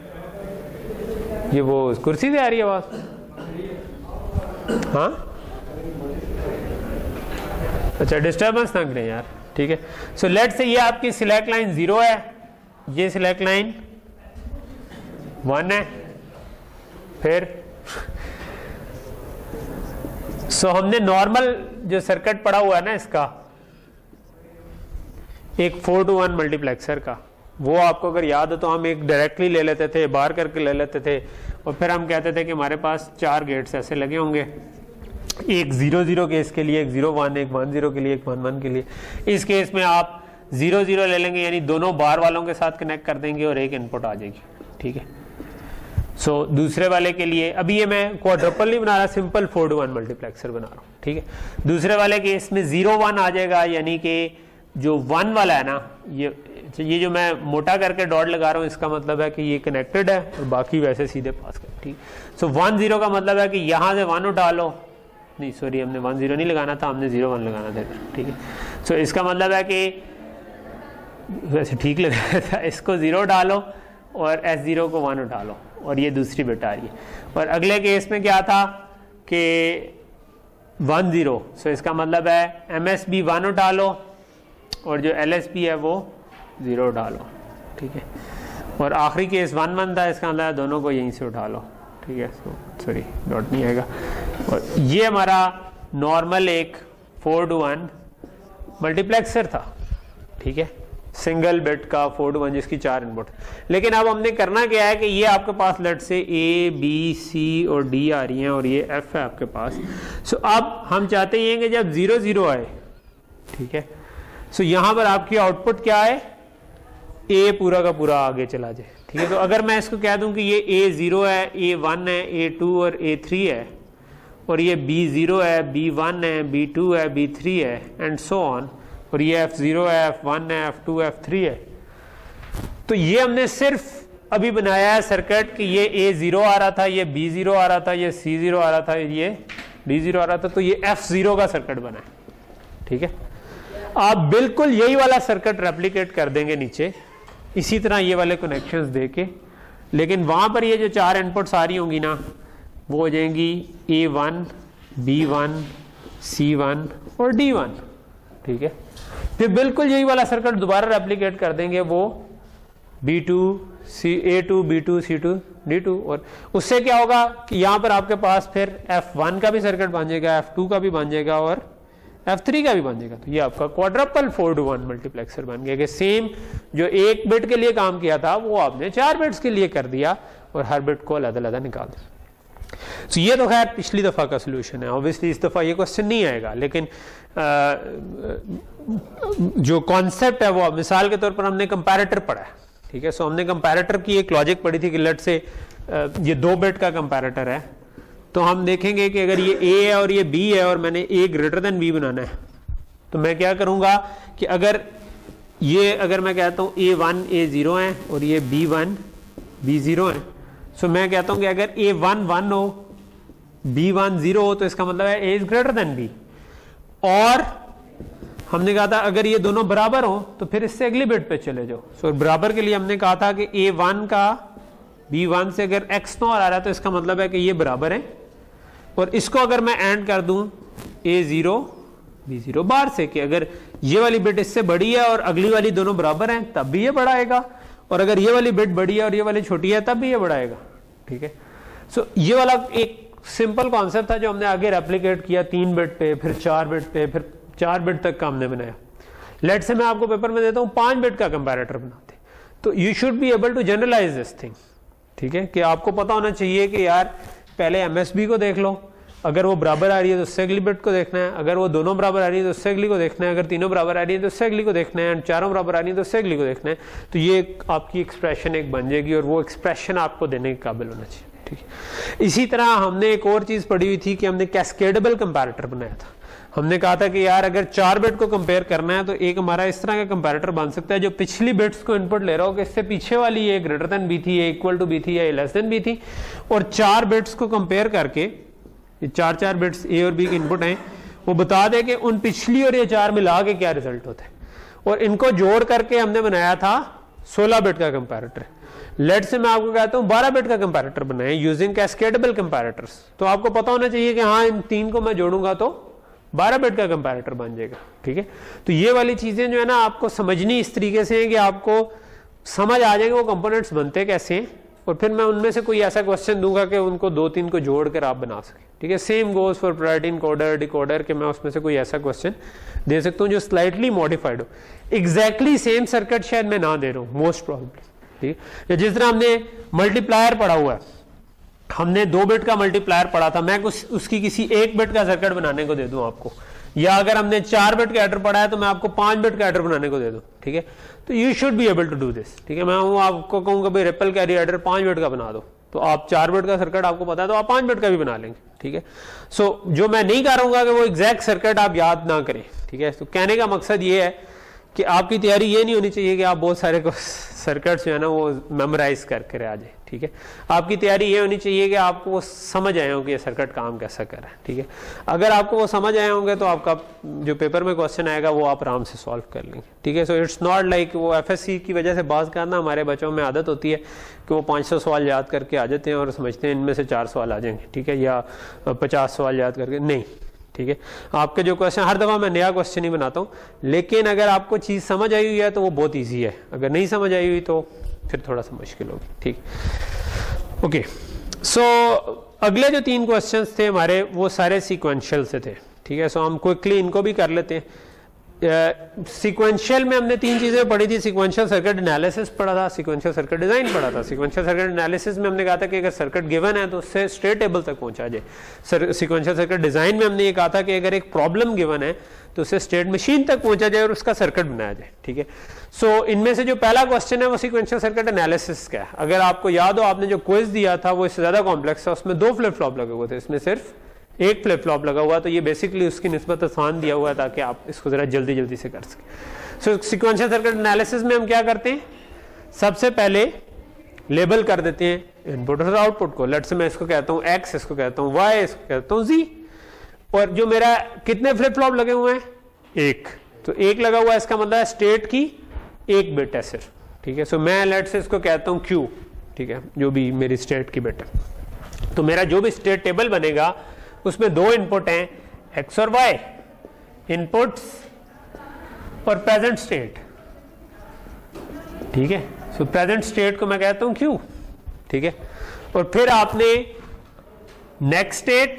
ये वो कुर्सी से आ रही है आवाज। हाँ अच्छा, डिस्टर्बेंस ना करें यार। ठीक है, सो लेट से ये आपकी सिलेक्ट लाइन जीरो है, ये सिलेक्ट लाइन वन है, फिर सो so, हमने नॉर्मल जो सर्किट पड़ा हुआ है ना इसका एक फोर टू वन मल्टीप्लेक्सर का, वो आपको अगर याद हो तो हम एक डायरेक्टली ले लेते थे, बाहर करके ले लेते थे, और फिर हम कहते थे कि हमारे पास चार गेट्स ऐसे लगे होंगे, एक जीरो जीरो केस के लिए, एक जीरो वन, एक वन जीरो के लिए, एक वन वन के लिए। इस केस में आप जीरो जीरो ले लेंगे, यानी दोनों बाहर वालों के साथ कनेक्ट कर देंगे और एक इनपुट आ जाएगी। ठीक है, सो so, दूसरे वाले के लिए अभी ये मैं क्वाड्रपल नहीं बना रहा, simple four to one multiplexer बना रहा हूँ। ठीक है, दूसरे वाले के इसमें जीरो वन आ जाएगा, यानी कि जो वन वाला है ना, ये ये जो मैं मोटा करके डॉट लगा रहा हूँ इसका मतलब है कि ये कनेक्टेड है और बाकी वैसे सीधे पास कर। ठीक, सो वन जीरो का मतलब है कि यहाँ से वन उठा लो, नहीं सॉरी हमने वन जीरो नहीं लगाना था, हमने जीरो वन लगाना था। ठीक है, सो so, इसका मतलब है कि वैसे ठीक लग रहा था, इसको जीरो डालो, और एस ज़ीरो को वन उठा लो और ये दूसरी बिट आ रही है। और अगले केस में क्या था कि वन ज़ीरो, सो इसका मतलब है एम एस बी वन उठा लो और जो एल एस बी है वो ज़ीरो उठा लो, ठीक है। और आखिरी केस वन वन था, इसका मतलब है दोनों को यहीं से उठा लो, ठीक है। सो सॉरी डॉट नहीं आएगा। और ये हमारा नॉर्मल एक फोर टू वन मल्टीप्लेक्सर था, ठीक है, सिंगल बिट का फोर टू वन जिसकी चार इनपुट। लेकिन अब हमने करना क्या है कि ये आपके पास लेट से ए बी सी और डी आ रही हैं और ये एफ है आपके पास। सो so, अब हम चाहते हैं कि जब जीरो जीरो आए, ठीक है, सो so, यहां पर आपकी आउटपुट क्या है, ए पूरा का पूरा आगे चला जाए, ठीक है। तो अगर मैं इसको कह दूं कि ये ए जीरो है, ए वन है, ए टू और ए थ्री है, और ये बी जीरो है, बी वन है, बी टू है, बी थ्री है एंड सो ऑन, और ये एफ जीरो है, एफ वन है, एफ टू, एफ थ्री है। तो ये हमने सिर्फ अभी बनाया है सर्किट कि ये ए जीरो आ रहा था, ये बी जीरो आ रहा था, ये सी जीरो आ रहा था, ये डी जीरो आ रहा था, तो ये एफ जीरो का सर्किट बना है, ठीक है। आप बिल्कुल यही वाला सर्किट रेप्लिकेट कर देंगे नीचे इसी तरह ये वाले कनेक्शंस देके, लेकिन वहां पर ये जो चार इनपुट्स आ रही होंगी ना वो हो जाएंगी A one, B one, C one और डी वन, ठीक है। फिर बिल्कुल यही वाला सर्किट दोबारा रेप्लिकेट कर देंगे, वो B two, C, A two, B two, C two, D two, और उससे क्या होगा कि यहां पर आपके पास फिर एफ वन का भी सर्किट बन जाएगा, एफ टू का भी बन जाएगा और एफ थ्री का भी बन जाएगा। तो ये आपका quadruple four to one multiplexer बन गया कि सेम जो एक बिट के लिए काम किया था वो आपने चार बिट्स के लिए कर दिया और हर बिट को अलग अलग निकाल दिया। तो ये तो खैर पिछली दफा का सोल्यूशन है, ऑब्वियसली इस दफा ये क्वेश्चन नहीं आएगा, लेकिन आ, जो कॉन्सेप्ट है वो मिसाल के तौर पर हमने कंपैरेटर पढ़ा है, ठीक है। सो हमने कंपैरेटर की एक लॉजिक पढ़ी थी कि लेट से ये दो बिट का कंपैरेटर है, तो हम देखेंगे कि अगर ये ए है और ये बी है और मैंने ए ग्रेटर देन बी बनाना है, तो मैं क्या करूंगा कि अगर ये अगर मैं कहता हूं ए वन ए जीरो है और ये बी वन बी जीरो है, सो मैं कहता हूं कि अगर ए वन वन हो, बी वन जीरो हो, तो इसका मतलब है A is greater than B. और हमने कहा था अगर ये दोनों बराबर हो तो फिर इससे अगली बिट पे चले जाओ। सो बराबर के लिए हमने कहा था कि ए वन का बी वन से अगर एक्स नॉर आ रहा है तो इसका मतलब है कि ये बराबर है, और इसको अगर मैं एंड कर दूं A zero B zero bar से कि अगर ये वाली बिट इससे बड़ी है और अगली वाली दोनों बराबर हैं तब भी ये बड़ा आएगा, और अगर ये वाली बिट बड़ी है और ये वाली छोटी है तब भी ये बड़ा आएगा, ठीक है। सो ये वाला एक सिंपल कॉन्सेप्ट था जो हमने आगे रेप्लिकेट किया तीन बिट पे, फिर चार बिट पे, फिर चार बिट तक का हमने बनाया। लेट से मैं आपको पेपर में देता हूं पांच बिट का कंपैरेटर बनाते, तो you should be able to generalize this thing, ठीक है, कि आपको पता होना चाहिए कि यार पहले एमएसबी को देख लो, अगर वो बराबर आ रही है तो उससे अगली बिट को देखना है, अगर वो दोनों बराबर आ रही है तो उससे अगली को देखना है, अगर तीनों बराबर आ रही है तो उससे अगली को देखना है, एंड चारों बराबर आ रही है तो उससे अगली को देखना है। तो ये आपकी एक्सप्रेशन एक बन जाएगी और वो एक्सप्रेशन आपको देने के काबिल होना चाहिए, ठीक है। इसी तरह हमने एक और चीज पढ़ी हुई थी कि हमने कैस्केडेबल कंपैरेटर बनाया था। हमने कहा था कि यार अगर चार बिट को कंपेयर करना है तो एक हमारा इस तरह का कंपैरेटर बन सकता है जो पिछली बिट्स को इनपुट ले रहा हो कि इससे पीछे वाली ये ग्रेटर देन बी थी, ये इक्वल टू बी थी, या लेस देन बी थी, और चार बिट्स को कंपेयर करके, ये चार चार बिट्स ए और बी के इनपुट हैं, वो बता दे कि उन पिछली और ये चार मिला के क्या रिजल्ट होता है, और इनको जोड़ करके हमने बनाया था सोलह बिट का कंपैरेटर। लेट से मैं आपको कहता हूं बारह बिट का कंपैरेटर बनाए यूजिंग कैस्केडेबल कंपैरेटर्स। तो आपको पता होना चाहिए कि हाँ इन तीन को मैं जोड़ूंगा तो बारह बिट का कंपैरेटर बन जाएगा, ठीक है। तो ये वाली चीजें जो है ना आपको समझनी इस तरीके से है कि आपको समझ आ जाएंगे वो कंपोनेंट्स बनते कैसे हैं, और फिर मैं उनमें से कोई ऐसा क्वेश्चन दूंगा कि उनको दो तीन को जोड़कर आप बना सकें, ठीक है। Same goes for priority encoder, decoder, के मैं उसमें से कोई ऐसा क्वेश्चन दे सकता हूं जो स्लाइटली मॉडिफाइड हो। एग्जैक्टली सेम सर्किट शायद मैं ना दे रहा हूं मोस्ट प्रोबेबली, ठीक है। जिस तरह हमने मल्टीप्लायर पढ़ा हुआ है, हमने दो बिट का मल्टीप्लायर पढ़ा था, मैं कुछ उसकी किसी एक बिट का सर्किट बनाने को दे दूं आपको, या अगर हमने चार बिट का एडर पढ़ा है तो मैं आपको पांच बिट का एडर बनाने को दे दूं, ठीक है। तो you should be able to do this, ठीक है। मैं हूं आपको कहूंगा भाई रिपल कैरी एडर पांच बिट का बना दो, तो आप चार बिट का सर्किट आपको पता है तो आप पांच बिट का भी बना लेंगे, ठीक है। सो so, जो मैं नहीं करूंगा कि वो एग्जैक्ट सर्किट आप याद ना करें, ठीक है। तो कहने का मकसद ये है कि आपकी तैयारी ये नहीं होनी चाहिए कि आप बहुत सारे सर्किट्स जो है ना वो मेमोराइज करके आ जाए, ठीक है। आपकी तैयारी ये होनी चाहिए कि आपको वो समझ आए होंगे ये सर्किट काम कैसा कर रहा है, ठीक है। अगर आपको वो समझ आए होंगे तो आपका जो पेपर में क्वेश्चन आएगा वो आप आराम से सॉल्व कर लेंगे, ठीक है। सो इट्स नॉट लाइक वो एफएससी की वजह से बात करना, हमारे बच्चों में आदत होती है कि वो पाँच सौ सवाल याद करके आ जाते हैं और समझते हैं इनमें से चार सवाल आ जाएंगे, ठीक है, या पचास सवाल याद करके, नहीं, ठीक है। आपके जो क्वेश्चन, हर दफ़ा मैं नया क्वेश्चन ही बनाता हूँ, लेकिन अगर आपको चीज़ समझ आई हुई है तो वो बहुत इजी है, अगर नहीं समझ आई हुई तो फिर थोड़ा सा मुश्किल होगी, ठीक। ओके, सो अगले जो तीन क्वेश्चंस थे हमारे वो सारे सीक्वेंशियल से थे, ठीक है। सो हम क्विकली इनको भी कर लेते हैं। सीक्वेंशियल uh, में हमने तीन चीजें पढ़ी थी, सीक्वेंशियल सर्किट एनालिसिस पढ़ा था, सीक्वेंशियल सर्किट डिजाइन पढ़ा था। सीक्वेंशियल सर्किट एनालिसिस में हमने कहा था कि अगर सर्किट गिवन है तो उससे स्टेट टेबल तक पहुंचा जाए। सर, सीक्वेंशियल सर्किट डिजाइन में हमने ये कहा था कि अगर एक प्रॉब्लम गिवन है तो उससे स्टेट मशीन तक पहुंचा जाए और उसका सर्किट बनाया जाए, ठीक है। सो so, इनमें से जो पहला क्वेश्चन है वो सीक्वेंशियल सर्किट एनालिसिस का है। अगर आपको याद हो, आपने जो क्विज दिया था वो इससे ज्यादा कॉम्प्लेक्स था, उसमें दो फ्लिप फ्लॉप लगे हुए थे, इसमें सिर्फ एक फ्लिप फ्लॉप लगा हुआ, तो ये बेसिकली उसकी निस्बत आसान दिया हुआ ताकि आप इसको जरा जल्दी जल्दी से कर सकें। सो सीक्वेंशियल सर्किट एनालिसिस में हम क्या करते हैं, सबसे पहले लेबल कर देते हैं इनपुट और आउटपुट को। लेट्स से मैं इसको कहता हूं एक्स, इसको कहता हूं वाई, इसको कहता हूं जी, और जो मेरा कितने फ्लिप फ्लॉप लगे हुए हैं, एक, तो एक लगा हुआ है, इसका मतलब है स्टेट की एक बिट है सिर्फ, ठीक है। सो मैं लेट्स से इसको कहता हूं क्यू, ठीक है, जो भी मेरी स्टेट की बिट है। तो मेरा जो भी स्टेट टेबल बनेगा उसमें दो इनपुट हैं, एक्स और वाई, इनपुट्स और प्रेजेंट स्टेट, ठीक है। सो प्रेजेंट स्टेट को मैं कहता हूं क्यू, ठीक है। और फिर आपने नेक्स्ट स्टेट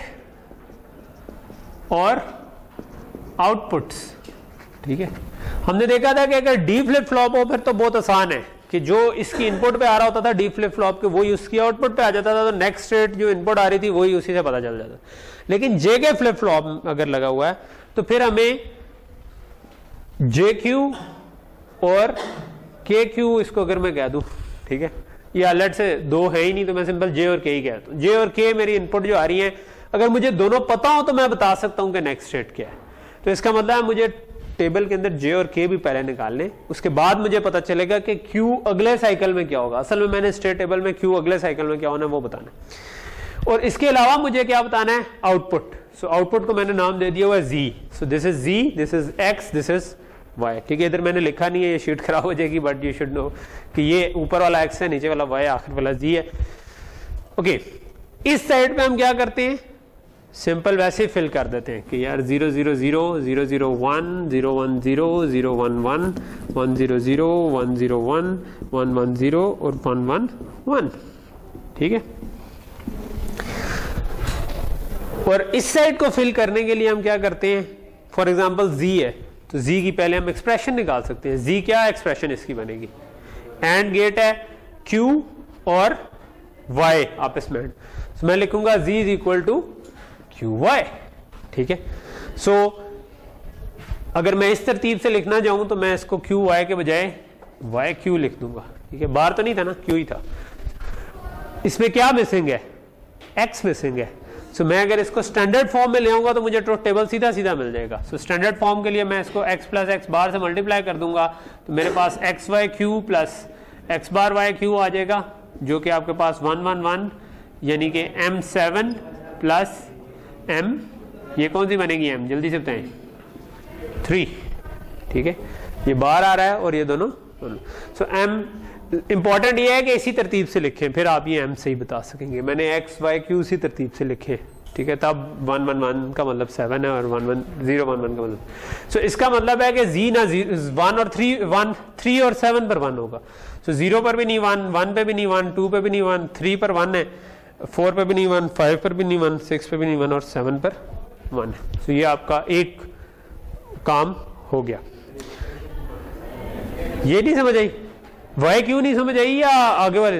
और आउटपुट्स, ठीक है। हमने देखा था कि अगर डी फ्लिप फ्लॉप हो फिर तो बहुत आसान है कि जो इसकी इनपुट पे आ रहा होता था डी फ्लिप फ्लॉप के, वही उसकी आउटपुट पे आ जाता था, तो नेक्स्ट स्टेट जो इनपुट आ रही थी वही उसी से पता चल जाता। लेकिन जे के फ्लिप फ्लॉप अगर लगा हुआ है तो फिर हमें जे क्यू और के क्यू, इसको अगर मैं कह दूं, ठीक है, या लेट से दो है ही नहीं तो मैं सिंपल जे और के ही कहता हूं। जे और के मेरी इनपुट जो आ रही है, अगर मुझे दोनों पता हो तो मैं बता सकता हूं कि नेक्स्ट स्टेट क्या है। तो इसका मतलब है मुझे टेबल के अंदर जे और के भी पहले निकाल लें, उसके बाद मुझे पता चलेगा कि क्यू अगले साइकिल में क्या होगा। असल में मैंने स्टेट टेबल में क्यू अगले साइकिल में क्या होना है वो बताना है। और इसके अलावा मुझे क्या बताना है, आउटपुट। सो आउटपुट को मैंने नाम दे दिया हुआ है G. So this is G, this is X, this is Y, ठीक है। इधर मैंने लिखा नहीं है, ये शीट खराब हो जाएगी, बट यू शुड नो कि ये ऊपर वाला एक्स है, नीचे वाला वाई, आखिर वाला जी है। ओके, इस साइड पे हम क्या करते हैं, सिंपल वैसे ही फिल कर देते हैं कि यार zero zero zero, zero zero one, zero one zero, zero one one, one zero zero, one zero one, one one zero और वन वन वन, ठीक है। और इस साइड को फिल करने के लिए हम क्या करते हैं, फॉर एग्जांपल जी है तो जी की पहले हम एक्सप्रेशन निकाल सकते हैं। जी क्या एक्सप्रेशन इसकी बनेगी, एंड गेट है क्यू और वाई आपस में, so मैं लिखूंगा G is equal to Q Y, ठीक है। सो so, अगर मैं इस तरतीब से लिखना चाहूं तो मैं इसको क्यू वाई के बजाय वाई क्यू लिख दूंगा, ठीक है। बार तो नहीं था ना, क्यू ही था। इसमें क्या मिसिंग है, एक्स मिसिंग है। सो so, मैं अगर इसको स्टैंडर्ड फॉर्म में ले आऊंगा तो मुझे ट्रुथ टेबल सीधा सीधा मिल जाएगा। सो स्टैंडर्ड फॉर्म के लिए मैं इसको एक्स प्लस एक्स बार से मल्टीप्लाई कर दूंगा तो मेरे पास X Y Q plus X bar Y Q आ जाएगा, जो कि आपके पास वन वन वन, यानी कि एम सेवन प्लस एम, ये कौन सी बनेगी एम, जल्दी से बताएं, थ्री, ठीक है। ये बाहर आ रहा है और ये दोनों दोनों। सो एम इंपॉर्टेंट ये है कि इसी तरतीब से लिखें, फिर आप ये एम से ही बता सकेंगे। मैंने एक्स वाई क्यू इसी तरतीब से लिखे, ठीक है। तब वन वन वन का मतलब सेवन है और one one zero one one का मतलब, सो so, इसका मतलब है कि जी ना वन और थ्री, वन थ्री और सेवन पर वन होगा। सो so, जीरो पर भी नहीं वन, वन पे भी नहीं वन, टू पे भी नहीं वन, थ्री पर वन है, फोर पे भी नहीं वन, फाइव पर भी नहीं वन, सिक्स पे भी नहीं वन और सेवन पर वन है। सो so, ये आपका एक काम हो गया। ये नहीं समझ आई, वाई क्यू नहीं समझ आई या आगे वाले,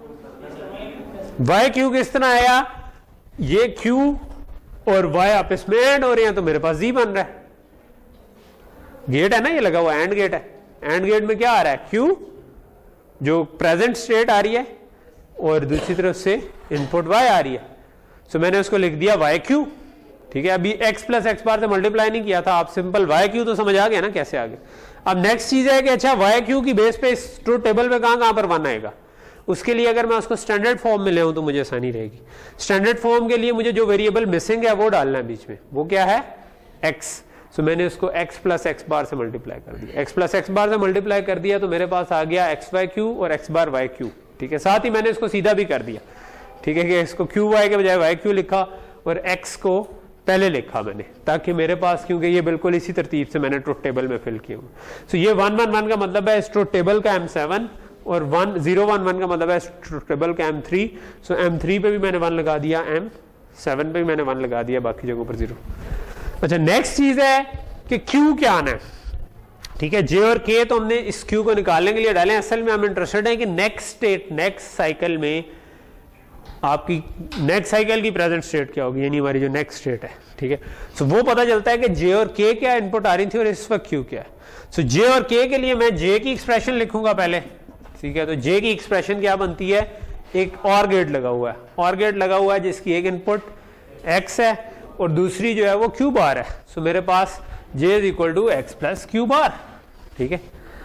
वाई क्यू किस तरह आया, ये क्यू और वाई आपस में एंड हो रहे हैं तो मेरे पास जी बन रहा है। गेट है ना, ये लगा हुआ एंड गेट है, एंड गेट में क्या आ रहा है, क्यू जो प्रेजेंट स्टेट आ रही है और दूसरी तरफ से इनपुट वाई आ रही है। सो so, मैंने उसको लिख दिया वाई क्यू ठीक है, अभी x प्लस एक्स बार से मल्टीप्लाई नहीं किया था, आप सिंपल वाई क्यू तो समझ आ गया ना कैसे आ गया। अब नेक्स्ट चीज है कि अच्छा वाई क्यू की बेस पे इस ट्रुथ टेबल पे कहां कहां पर वन आएगा, उसके लिए अगर मैं उसको स्टैंडर्ड फॉर्म में ले हूं तो मुझे आसानी रहेगी। स्टैंडर्ड फॉर्म के लिए मुझे जो वेरिएबल मिसिंग है वो डालना है बीच में, वो क्या है x। सो so, मैंने उसको x प्लस एक्स बार से मल्टीप्लाई कर दिया, x प्लस एक्स बार से मल्टीप्लाई कर दिया तो मेरे पास आ गया एक्स वाई क्यू और x बार वाई क्यू, ठीक है। साथ ही मैंने इसको सीधा भी कर दिया, ठीक है, कि इसको क्यू वाई के बजाय वाई क्यू लिखा और x को पहले लिखा मैंने, ताकि मेरे पास, क्योंकि ये बिल्कुल इसी तरतीब से मैंने ट्रुथ टेबल में फिल किया। सो so, ये वन वन वन का मतलब है इस ट्रुथ टेबल का एम सेवन और वन जीरो वन वन का मतलब है ट्रुथ टेबल का M three. So M three पे भी मैंने वन लगा दिया, एम सेवन पे भी मैंने वन लगा दिया, बाकी जगहों पर जीरो। अच्छा नेक्स्ट चीज है कि क्यू क्या आना है, ठीक है, जे और के तो हमने इस क्यू को निकालने के लिए डाले। असल में हम इंटरेस्टेड है कि नेक्स्ट स्टेट नेक्स्ट साइकिल में आपकी नेक्स्ट साइकिल की प्रेजेंट स्टेट क्या होगी, यानी हमारी जो नेक्स्ट स्टेट है, ठीक है। सो वो पता चलता है कि जे और के क्या इनपुट आ रही थी और इस वक्त क्यू क्या है। सो जे और के के लिए मैं जे की एक्सप्रेशन लिखूंगा पहले, ठीक है। तो जे की एक्सप्रेशन क्या बनती है, एक और गेट लगा हुआ है, और गेट लगा हुआ है जिसकी एक इनपुट x है और दूसरी जो है वो q बार है। सो so, मेरे पास j is equal to X plus Q bar, ठीक है।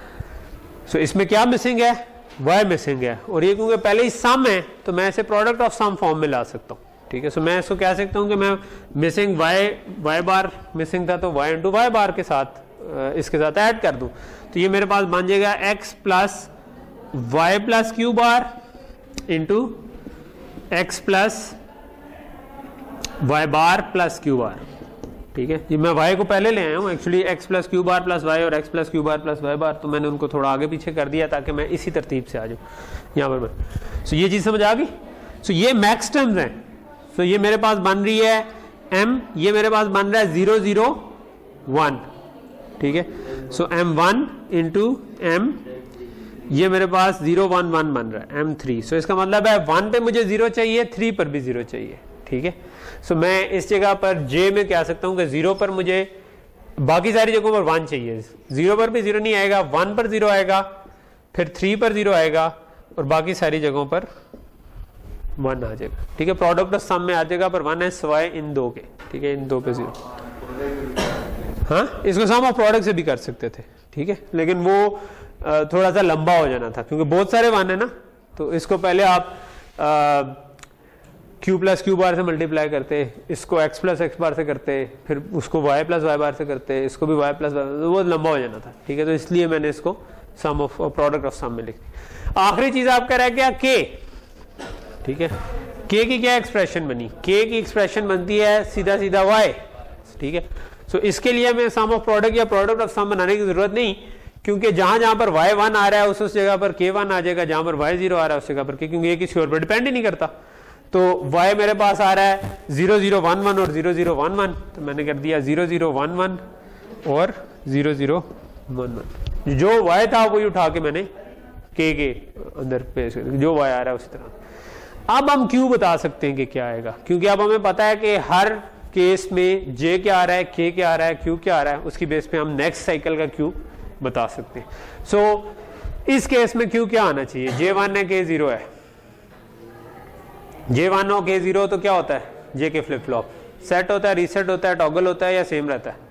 सो इसमें क्या मिसिंग है, y मिसिंग है, और ये क्योंकि पहले ही सम है तो मैं इसे प्रोडक्ट ऑफ सम फॉर्म में ला सकता हूँ, ठीक है। सो मैं इसको कह सकता हूँ कि मैं missing y y bar missing था तो y इंटू वाई बार के साथ इसके साथ ऐड कर दूं, तो ये मेरे पास बन जाएगा x plus Y plus Q bar into X plus Y bar plus Q bar, ठीक है। ये मैं y को पहले ले आया हूँ actually, x plus Q bar plus Y और x plus Q bar plus Y bar, तो मैंने उनको थोड़ा आगे पीछे कर दिया ताकि मैं इसी तरतीब से आ जाऊँ यहाँ पर मैं। सो ये चीज़ समझ आ गई। सो ये मैक्स टर्म्स हैं। सो ये मेरे पास बन रही है m, ये मेरे पास बन रहा है जीरो जीरो वन, ठीक है। So M one into M, ये मेरे पास जीरो वन वन बन रहा है एम थ्री। सो इसका मतलब है वन पे मुझे जीरो चाहिए, थ्री पर भी जीरो चाहिए, ठीक है। सो so, मैं इस जगह पर j में कह सकता हूं कि जीरो पर मुझे बाकी सारी जगहों पर वन चाहिए, जीरो पर भी जीरो नहीं आएगा, वन पर जीरो आएगा, फिर थ्री पर जीरो आएगा और बाकी सारी जगहों पर वन आ जाएगा, ठीक है। प्रोडक्ट ऑफ सम में आ जाएगा पर वन है सिवाय इन दो के, ठीक है, इन दो पे जीरो। हाँ, इसको सम ऑफ प्रोडक्ट से भी कर सकते थे, ठीक है, लेकिन वो थोड़ा सा लंबा हो जाना था क्योंकि बहुत सारे वन है ना। तो इसको पहले आप q प्लस क्यू बार से मल्टीप्लाई करते, इसको x प्लस एक्स बार से करते, फिर उसको y प्लस वाई बार से करते, इसको भी y प्लस वाई, तो वो लंबा हो जाना था, ठीक है। तो इसलिए मैंने इसको sum of product of sum में लिख दी। आखिरी चीज आपका रह गया k, ठीक है। k की क्या एक्सप्रेशन बनी, k की एक्सप्रेशन बनती है सीधा सीधा y, ठीक है। सो इसके लिए हमें सम ऑफ प्रोडक्ट या प्रोडक्ट ऑफ सम बनाने की जरूरत नहीं, क्योंकि जहां जहां पर y वन आ रहा है उस उस जगह पर k वन आ जाएगा, जहां पर y जीरो आ रहा है उस जगह पर k, क्योंकि ये किसी और पर डिपेंड ही नहीं करता। तो y मेरे पास आ रहा है जीरो जीरो वन वन और जीरो जीरो वन वन, तो मैंने कर दिया जीरो जीरो वन वन और जीरो जीरो वन वन। जो y था वही उठा के मैंने k के अंदर पेश कर, जो y आ रहा है उसी तरह। अब हम q बता सकते हैं कि क्या आएगा, क्योंकि अब हमें पता है कि हर केस में j क्या आ रहा है, k क्या आ रहा है, q क्या आ रहा है, उसकी बेस पे हम नेक्स्ट साइकिल का q बता सकते हैं। सो so, इस केस में q क्या आना चाहिए, जे वन है k जीरो है, जे वन हो k जीरो तो क्या होता है, जे के फ्लिप फ्लॉप सेट होता है, रीसेट होता है, टॉगल होता है या सेम रहता है।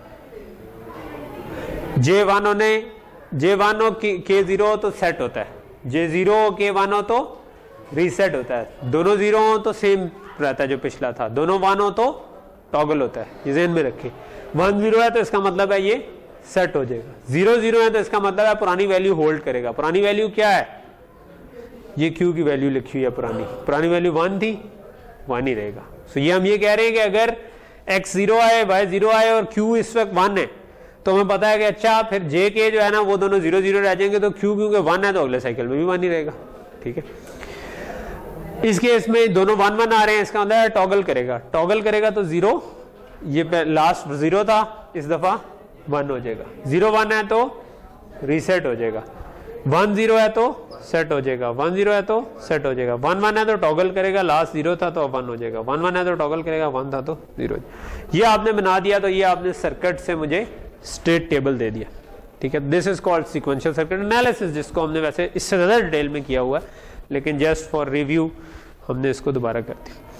जे वन होने जे वन हो k जीरो हो तो सेट होता है, जे जीरो हो k वन हो तो रीसेट होता है, दोनों जीरो हो तो सेम रहता है जो पिछला था, दोनों वन हो तो टॉगल होता है, ये ज़हन में रखें। वन जीरो है तो इसका मतलब है ये सेट हो जाएगा, जीरो जीरो है तो इसका मतलब है पुरानी वैल्यू होल्ड करेगा। पुरानी वैल्यू क्या है, ये q की वैल्यू लिखी हुई है पुरानी, पुरानी वैल्यू वन थी, वन ही रहेगा। सो so, ये हम ये कह रहे हैं कि अगर x जीरो आए, y जीरो आए और q इस वक्त वन है तो हमें पता है कि अच्छा फिर j k जो है ना वो दोनों जीरो जीरो रह जाएंगे, तो q क्योंकि वन है तो अगले साइकिल में भी वन ही रहेगा, ठीक है। इस केस में दोनों वन वन आ रहे हैं, इसका मतलब टॉगल करेगा, टॉगल करेगा तो जीरो, ये लास्ट जीरो था इस दफा वन हो जाएगा, जीरो वन है तो रीसेट हो जाएगा, वन जीरो है तो सेट हो जाएगा, वन जीरो है तो सेट हो जाएगा, वन वन है तो टॉगल करेगा, लास्ट जीरो था तो वन हो जाएगा, वन वन है तो टॉगल करेगा, वन था तो जीरो। ये आपने बना दिया, तो ये आपने सर्किट से मुझे स्टेट टेबल दे दिया, ठीक है। This is called sequential circuit analysis, जिसको हमने वैसे इससे ज्यादा डिटेल में किया हुआ है, लेकिन जस्ट फॉर रिव्यू हमने इसको दोबारा कर दिया।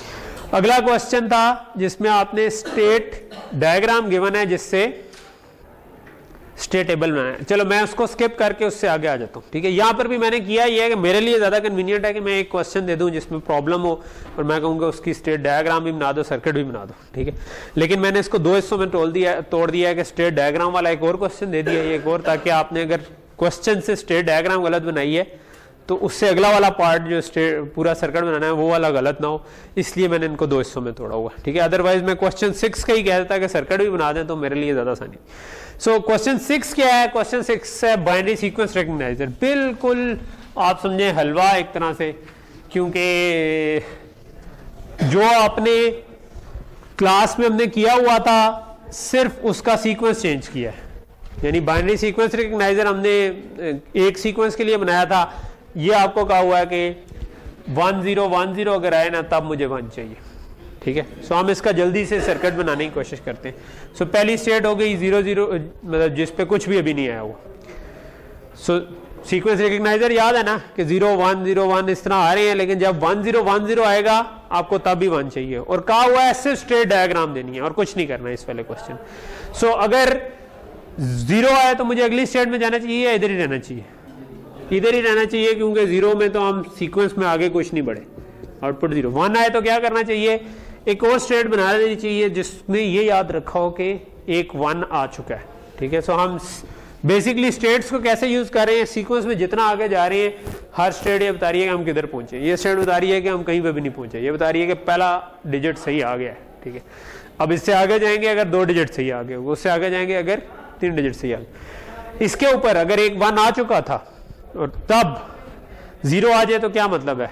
अगला क्वेश्चन था जिसमें आपने स्टेट डायग्राम गिवन है जिससे स्टेट टेबल बनाना है। चलो मैं उसको स्किप करके उससे आगे आ जाता हूँ, ठीक है। यहाँ पर भी मैंने किया ये है कि मेरे लिए ज़्यादा कन्वीनियंट है कि मैं एक क्वेश्चन दे दूँ जिसमें प्रॉब्लम हो और मैं कहूँगा उसकी स्टेट डायग्राम भी बना दो, सर्किट भी बना दो, ठीक है। लेकिन मैंने इसको दो हिस्सों में तोड़ दिया तोड़ दिया है कि स्टेट डायग्राम वाला एक और क्वेश्चन दे दिया एक और, ताकि आपने अगर क्वेश्चन से स्टेट डायग्राम गलत बनाई है तो उससे अगला वाला पार्ट जो स्टेट पूरा सर्किट बनाना है वो वाला गलत ना हो, इसलिए मैंने इनको दो हिस्सों में तोड़ा हुआ, ठीक है। अदरवाइज मैं क्वेश्चन सिक्स का ही कह देता कि सर्किट भी बना दें तो मेरे लिए ज्यादा आसानी। सो क्वेश्चन सिक्स क्या है? क्वेश्चन सिक्स है बाइनरी सीक्वेंस रिकग्नाइजर। बिल्कुल आप समझे हलवा एक तरह से, क्योंकि जो आपने क्लास में हमने किया हुआ था सिर्फ उसका सीक्वेंस चेंज किया है, यानी बाइनरी सीक्वेंस रिकग्नाइजर हमने एक सीक्वेंस के लिए बनाया था, ये आपको कहा हुआ है कि वन जीरो वन जीरो अगर आए ना तब मुझे वन चाहिए, ठीक है। सो हम इसका जल्दी से सर्किट बनाने की कोशिश करते हैं। सो पहली स्टेट हो गई जीरो जीरो, मतलब जिस पे कुछ भी अभी नहीं आया हुआ। सो सीक्वेंस रिकग्नाइजर याद है ना कि जीरो वन जीरो वन इस तरह आ रहे हैं, लेकिन जब वन जीरो वन जीरो आएगा आपको तब भी वन चाहिए, और कहा हुआ है सिर्फ स्टेट डायग्राम देनी है और कुछ नहीं करना है इस वाले क्वेश्चन। सो अगर जीरो आए तो मुझे अगली स्टेट में जाना चाहिए या इधर ही रहना चाहिए? इधर ही रहना चाहिए, क्योंकि जीरो में तो हम सीक्वेंस में आगे कुछ नहीं बढ़े, आउटपुट जीरो। वन आए तो क्या करना चाहिए? एक और स्टेट बना देनी चाहिए जिसमें ये याद रखा हो कि एक वन आ चुका है, ठीक है। सो हम बेसिकली स्टेट्स को कैसे यूज कर रहे हैं, सीक्वेंस में जितना आगे जा रहे हैं हर स्टेट ये बता रही है कि हम किधर पहुंचे, ये स्टेट बता रही है कि हम कहीं पे भी नहीं पहुंचे, ये बता रही है कि पहला डिजिट सही आ गया है, ठीक है। अब इससे आगे जाएंगे अगर दो डिजिट सही आ गए, उससे आगे जाएंगे अगर तीन डिजिट सही आ गए। इसके ऊपर अगर एक वन आ चुका था और तब जीरो आ जाए तो क्या मतलब है?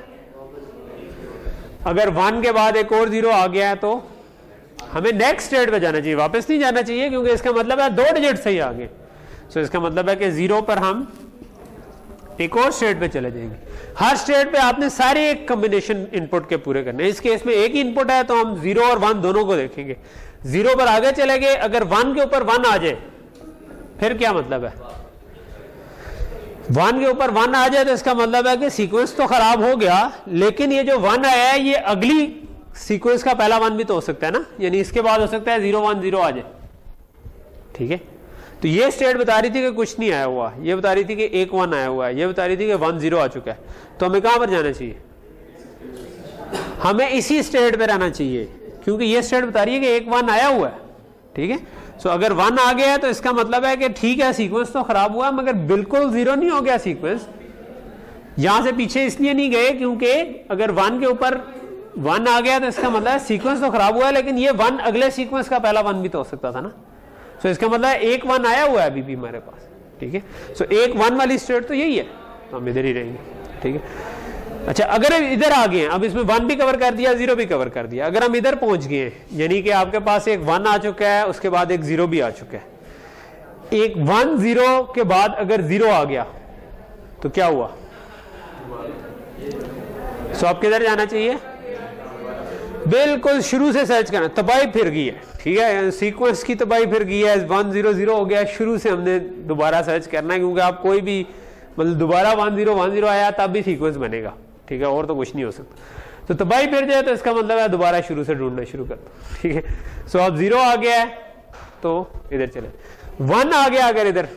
अगर वन के बाद एक और जीरो आ गया है तो हमें नेक्स्ट स्टेट पे जाना चाहिए, वापस नहीं जाना चाहिए, क्योंकि इसका मतलब है दो डिजिट सही आ गए। सो इसका मतलब है कि जीरो पर हम एक और स्टेट पे चले जाएंगे। हर स्टेट पे आपने सारे एक कॉम्बिनेशन इनपुट के पूरे करने हैं। इस केस में एक ही इनपुट है तो हम जीरो और वन दोनों को देखेंगे। जीरो पर आगे चले गए, अगर वन के ऊपर वन आ जाए फिर क्या मतलब है? वन के ऊपर वन आ जाए तो इसका मतलब है कि सीक्वेंस तो खराब हो गया, लेकिन ये जो वन आया है ये अगली सीक्वेंस का पहला वन भी तो हो सकता है ना, यानी इसके बाद हो सकता है जीरो वन जीरो आ जाए, ठीक है। तो ये स्टेट बता रही थी कि कुछ नहीं आया हुआ, ये बता रही थी कि एक वन आया हुआ है, ये बता रही थी कि वन जीरो आ चुका है। तो हमें कहां पर जाना चाहिए? हमें इसी स्टेट पे रहना चाहिए, क्योंकि ये स्टेट बता रही है कि एक वन आया हुआ है, ठीक है। सो so, अगर वन आ गया है तो इसका मतलब है कि ठीक है सीक्वेंस तो खराब हुआ मगर बिल्कुल जीरो नहीं हो गया सीक्वेंस। यहां से पीछे इसलिए नहीं गए क्योंकि अगर वन के ऊपर वन आ गया तो इसका मतलब है सीक्वेंस तो खराब हुआ है, लेकिन ये वन अगले सीक्वेंस का पहला वन भी तो हो सकता था ना। सो so, इसका मतलब है एक वन आया हुआ है अभी भी हमारे पास, ठीक है। सो so, एक वन वाली स्टेट तो यही है, हम इधर ही रहेंगे, ठीक है। अच्छा, अगर इधर आ गए, अब इसमें वन भी कवर कर दिया, जीरो भी कवर कर दिया, अगर हम इधर पहुंच गए यानी कि आपके पास एक वन आ चुका है, उसके बाद एक जीरो भी आ चुका है, एक वन जीरो के बाद अगर जीरो आ गया तो क्या हुआ? सो आप किधर जाना चाहिए? बिल्कुल शुरू से सर्च करना, तबाही फिर गई है, ठीक है। सीक्वेंस की तबाही फिर गई है, वन जीरो जीरो हो गया, शुरू से हमने दोबारा सर्च करना है, क्योंकि आप कोई भी मतलब दोबारा वन जीरो वन जीरो आया तब भी सीक्वेंस बनेगा, ठीक है, और तो कुछ नहीं हो सकता। तो तबाही फिर जाए तो इसका मतलब है दोबारा शुरू से ढूंढना शुरू कर दो, ठीक है। सो अब जीरो आ गया है तो इधर चले, वन आ गया अगर इधर,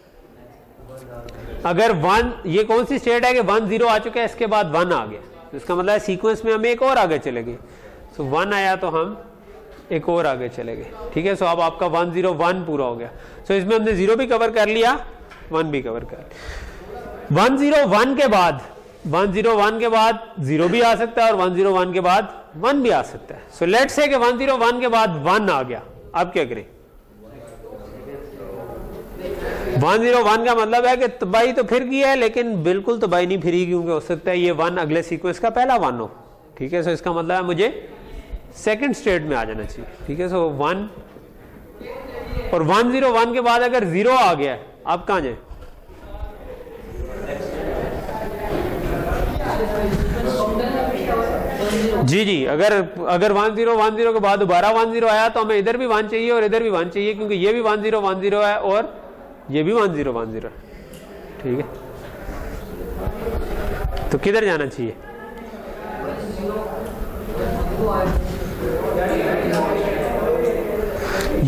अगर वन, ये कौन सी स्टेट है कि वन जीरो आ चुका है, इसके बाद वन आ गया, तो इसका मतलब है सीक्वेंस में हम एक और आगे चले गए। सो वन आया तो हम एक और आगे चले गए, ठीक है। सो अब आपका वन जीरो वन पूरा हो गया। सो इसमें हमने जीरो भी कवर कर लिया, वन भी कवर कर लिया। वन जीरो वन के बाद वन जीरो वन के बाद जीरो भी आ सकता है और वन जीरो वन के बाद वन भी आ सकता है। सो लेट्स से कि वन जीरो वन के बाद वन आ गया, अब क्या करें? वन जीरो वन का मतलब है कि तबाही तो फिर गई है, लेकिन बिल्कुल तबाही नहीं फिरी, क्योंकि हो सकता है ये वन अगले सीक्वेंस का पहला वन हो, ठीक है। सो इसका मतलब है मुझे सेकंड स्टेट में आ जाना चाहिए, ठीक है। सो वन और वन जीरो वन के बाद अगर जीरो आ गया है, आप कहां जाए? जी जी, अगर अगर वन जीरो वन जीरो के बाद दोबारा वन जीरो आया तो हमें इधर भी वन चाहिए और इधर भी वन चाहिए, क्योंकि ये भी वन जीरो वन जीरो है और ये भी वन जीरो वन जीरो है, ठीक है। तो किधर जाना चाहिए?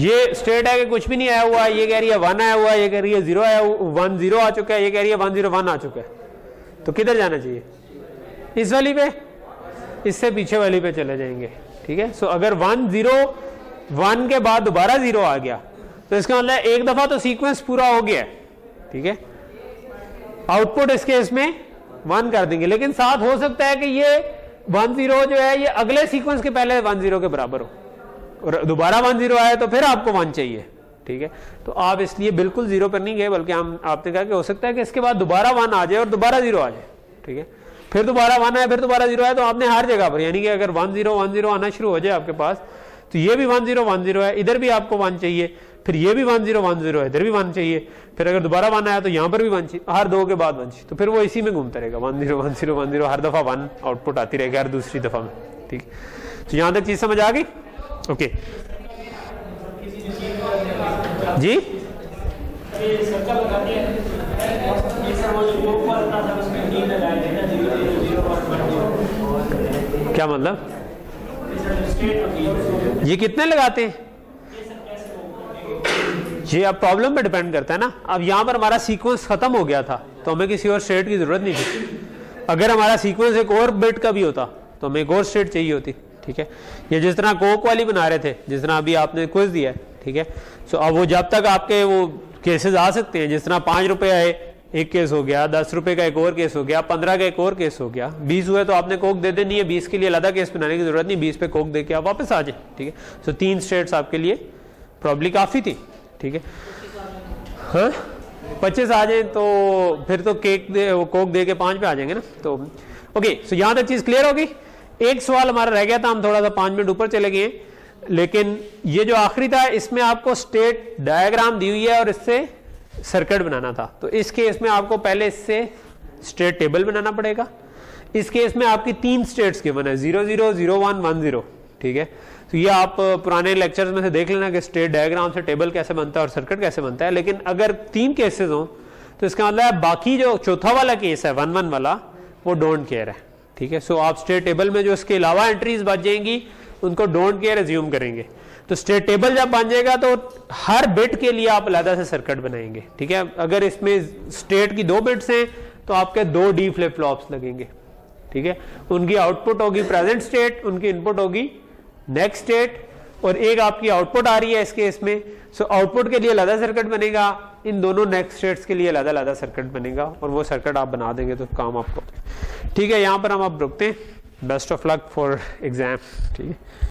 ये स्टेट है कि कुछ भी नहीं आया हुआ, ये कह रही है वन आया हुआ है, ये कह रही है जीरो आया वन जीरो आ चुका है, ये कह रही है वन जीरो वन आ चुका है, तो किधर जाना चाहिए? इस वाली पे, इससे पीछे वाली पे चले जाएंगे। ठीक है, सो अगर वन जीरो वन के बाद दोबारा जीरो आ गया तो इसका मतलब एक दफा तो सीक्वेंस पूरा हो गया। ठीक है, आउटपुट इस केस में वन कर देंगे, लेकिन साथ हो सकता है कि ये वन जीरो जो है ये अगले सीक्वेंस के पहले वन जीरो के बराबर हो और दोबारा वन जीरो आए तो फिर आपको वन चाहिए। ठीक है, तो आप इसलिए बिल्कुल जीरो पर नहीं गए, बल्कि हम आपने कहा कि हो सकता है कि इसके बाद दोबारा वन आ जाए और दोबारा जीरो आ जाए। ठीक है, फिर दोबारा वन आए, फिर दोबारा जीरो आए, तो आपने हर जगह पर, यानी कि अगर वन जीरो वन जीरो आना शुरू हो जाए आपके पास, तो ये भी वन जीरो वन जीरो है, इधर भी आपको वन चाहिए, फिर ये भी वन जीरो वन जीरो है, इधर भी वन चाहिए, फिर अगर दोबारा वन आया तो यहाँ पर भी वन चाहिए, हर दो के बाद वन चाहिए, तो फिर वो इसी में घूमता रहेगा, one zero one zero one zero हर दफा वन आउटपुट आती रहेगी हर दूसरी दफा में। ठीक, तो यहाँ तक चीज समझ आ गई? ओके जी, क्या मतलब? ये कितने लगाते हैं? ये अब प्रॉब्लम पे डिपेंड करता है ना। अब यहां पर हमारा सीक्वेंस खत्म हो गया था तो हमें किसी और स्टेट की जरूरत नहीं थी। अगर हमारा सीक्वेंस एक और बिट का भी होता तो हमें एक और स्टेट चाहिए होती। ठीक है, ये जिस तरह कोक वाली बना रहे थे, जिस तरह अभी आपने क्विज दिया है। ठीक है, सो अब वो जब तक आपके वो केसेस आ सकते हैं, जिस तरह पांच रुपए आए एक केस हो गया, दस रुपए का एक और केस हो गया, पंद्रह का एक और केस हो गया, बीस हुए तो आपने कोक दे देनी है, बीस के लिए अलग केस बनाने की जरूरत नहीं, बीस पे कोक दे के आप वापस आ जाए। ठीक है, सो तीन स्टेट्स आपके लिए प्रॉब्ली काफी थी। ठीक है, हाँ पच्चीस आ जाए तो फिर तो केक दे वो कोक दे के पांच पे आ जाएंगे ना। तो ओके, सो यहां तक चीज क्लियर होगी। एक सवाल हमारा रह गया था, हम थोड़ा सा पांच मिनट ऊपर चले गए, लेकिन ये जो आखिरी था इसमें आपको स्टेट डायग्राम दी हुई है और इससे सर्किट बनाना था। तो इस केस में आपको पहले इससे स्टेट टेबल बनाना पड़ेगा। इस केस में आपकी तीन स्टेट्स गिवन है, zero zero zero one one zero. ठीक है, तो ये आप पुराने लेक्चर्स में से देख लेना कि स्टेट डायग्राम से टेबल कैसे बनता है और सर्किट कैसे बनता है। लेकिन अगर तीन केसेस हो तो इसका मतलब है बाकी जो चौथा वाला केस है वन वन वाला वो डोंट केयर है। ठीक है, सो आप स्टेट टेबल में जो इसके अलावा एंट्रीज बच जाएंगी उनको डोंट केयर एज्यूम करेंगे। तो स्टेट टेबल जब बन जाएगा तो हर बिट के लिए आप अलग से सर्किट बनाएंगे। ठीक है, अगर इसमें स्टेट की दो बिट्स हैं तो आपके दो डी फ्लिप फ्लॉप्स लगेंगे। ठीक है, उनकी आउटपुट होगी प्रेजेंट स्टेट, उनकी इनपुट होगी नेक्स्ट स्टेट, और एक आपकी आउटपुट आ रही है इस केस में। सो आउटपुट के लिए अलग सर्किट बनेगा, इन दोनों नेक्स्ट स्टेट्स के लिए अलग अलग सर्किट बनेगा, और वो सर्किट आप बना देंगे तो काम आपको। ठीक है, यहां पर हम अब रुकते हैं। Best of luck for exam. ठीक है।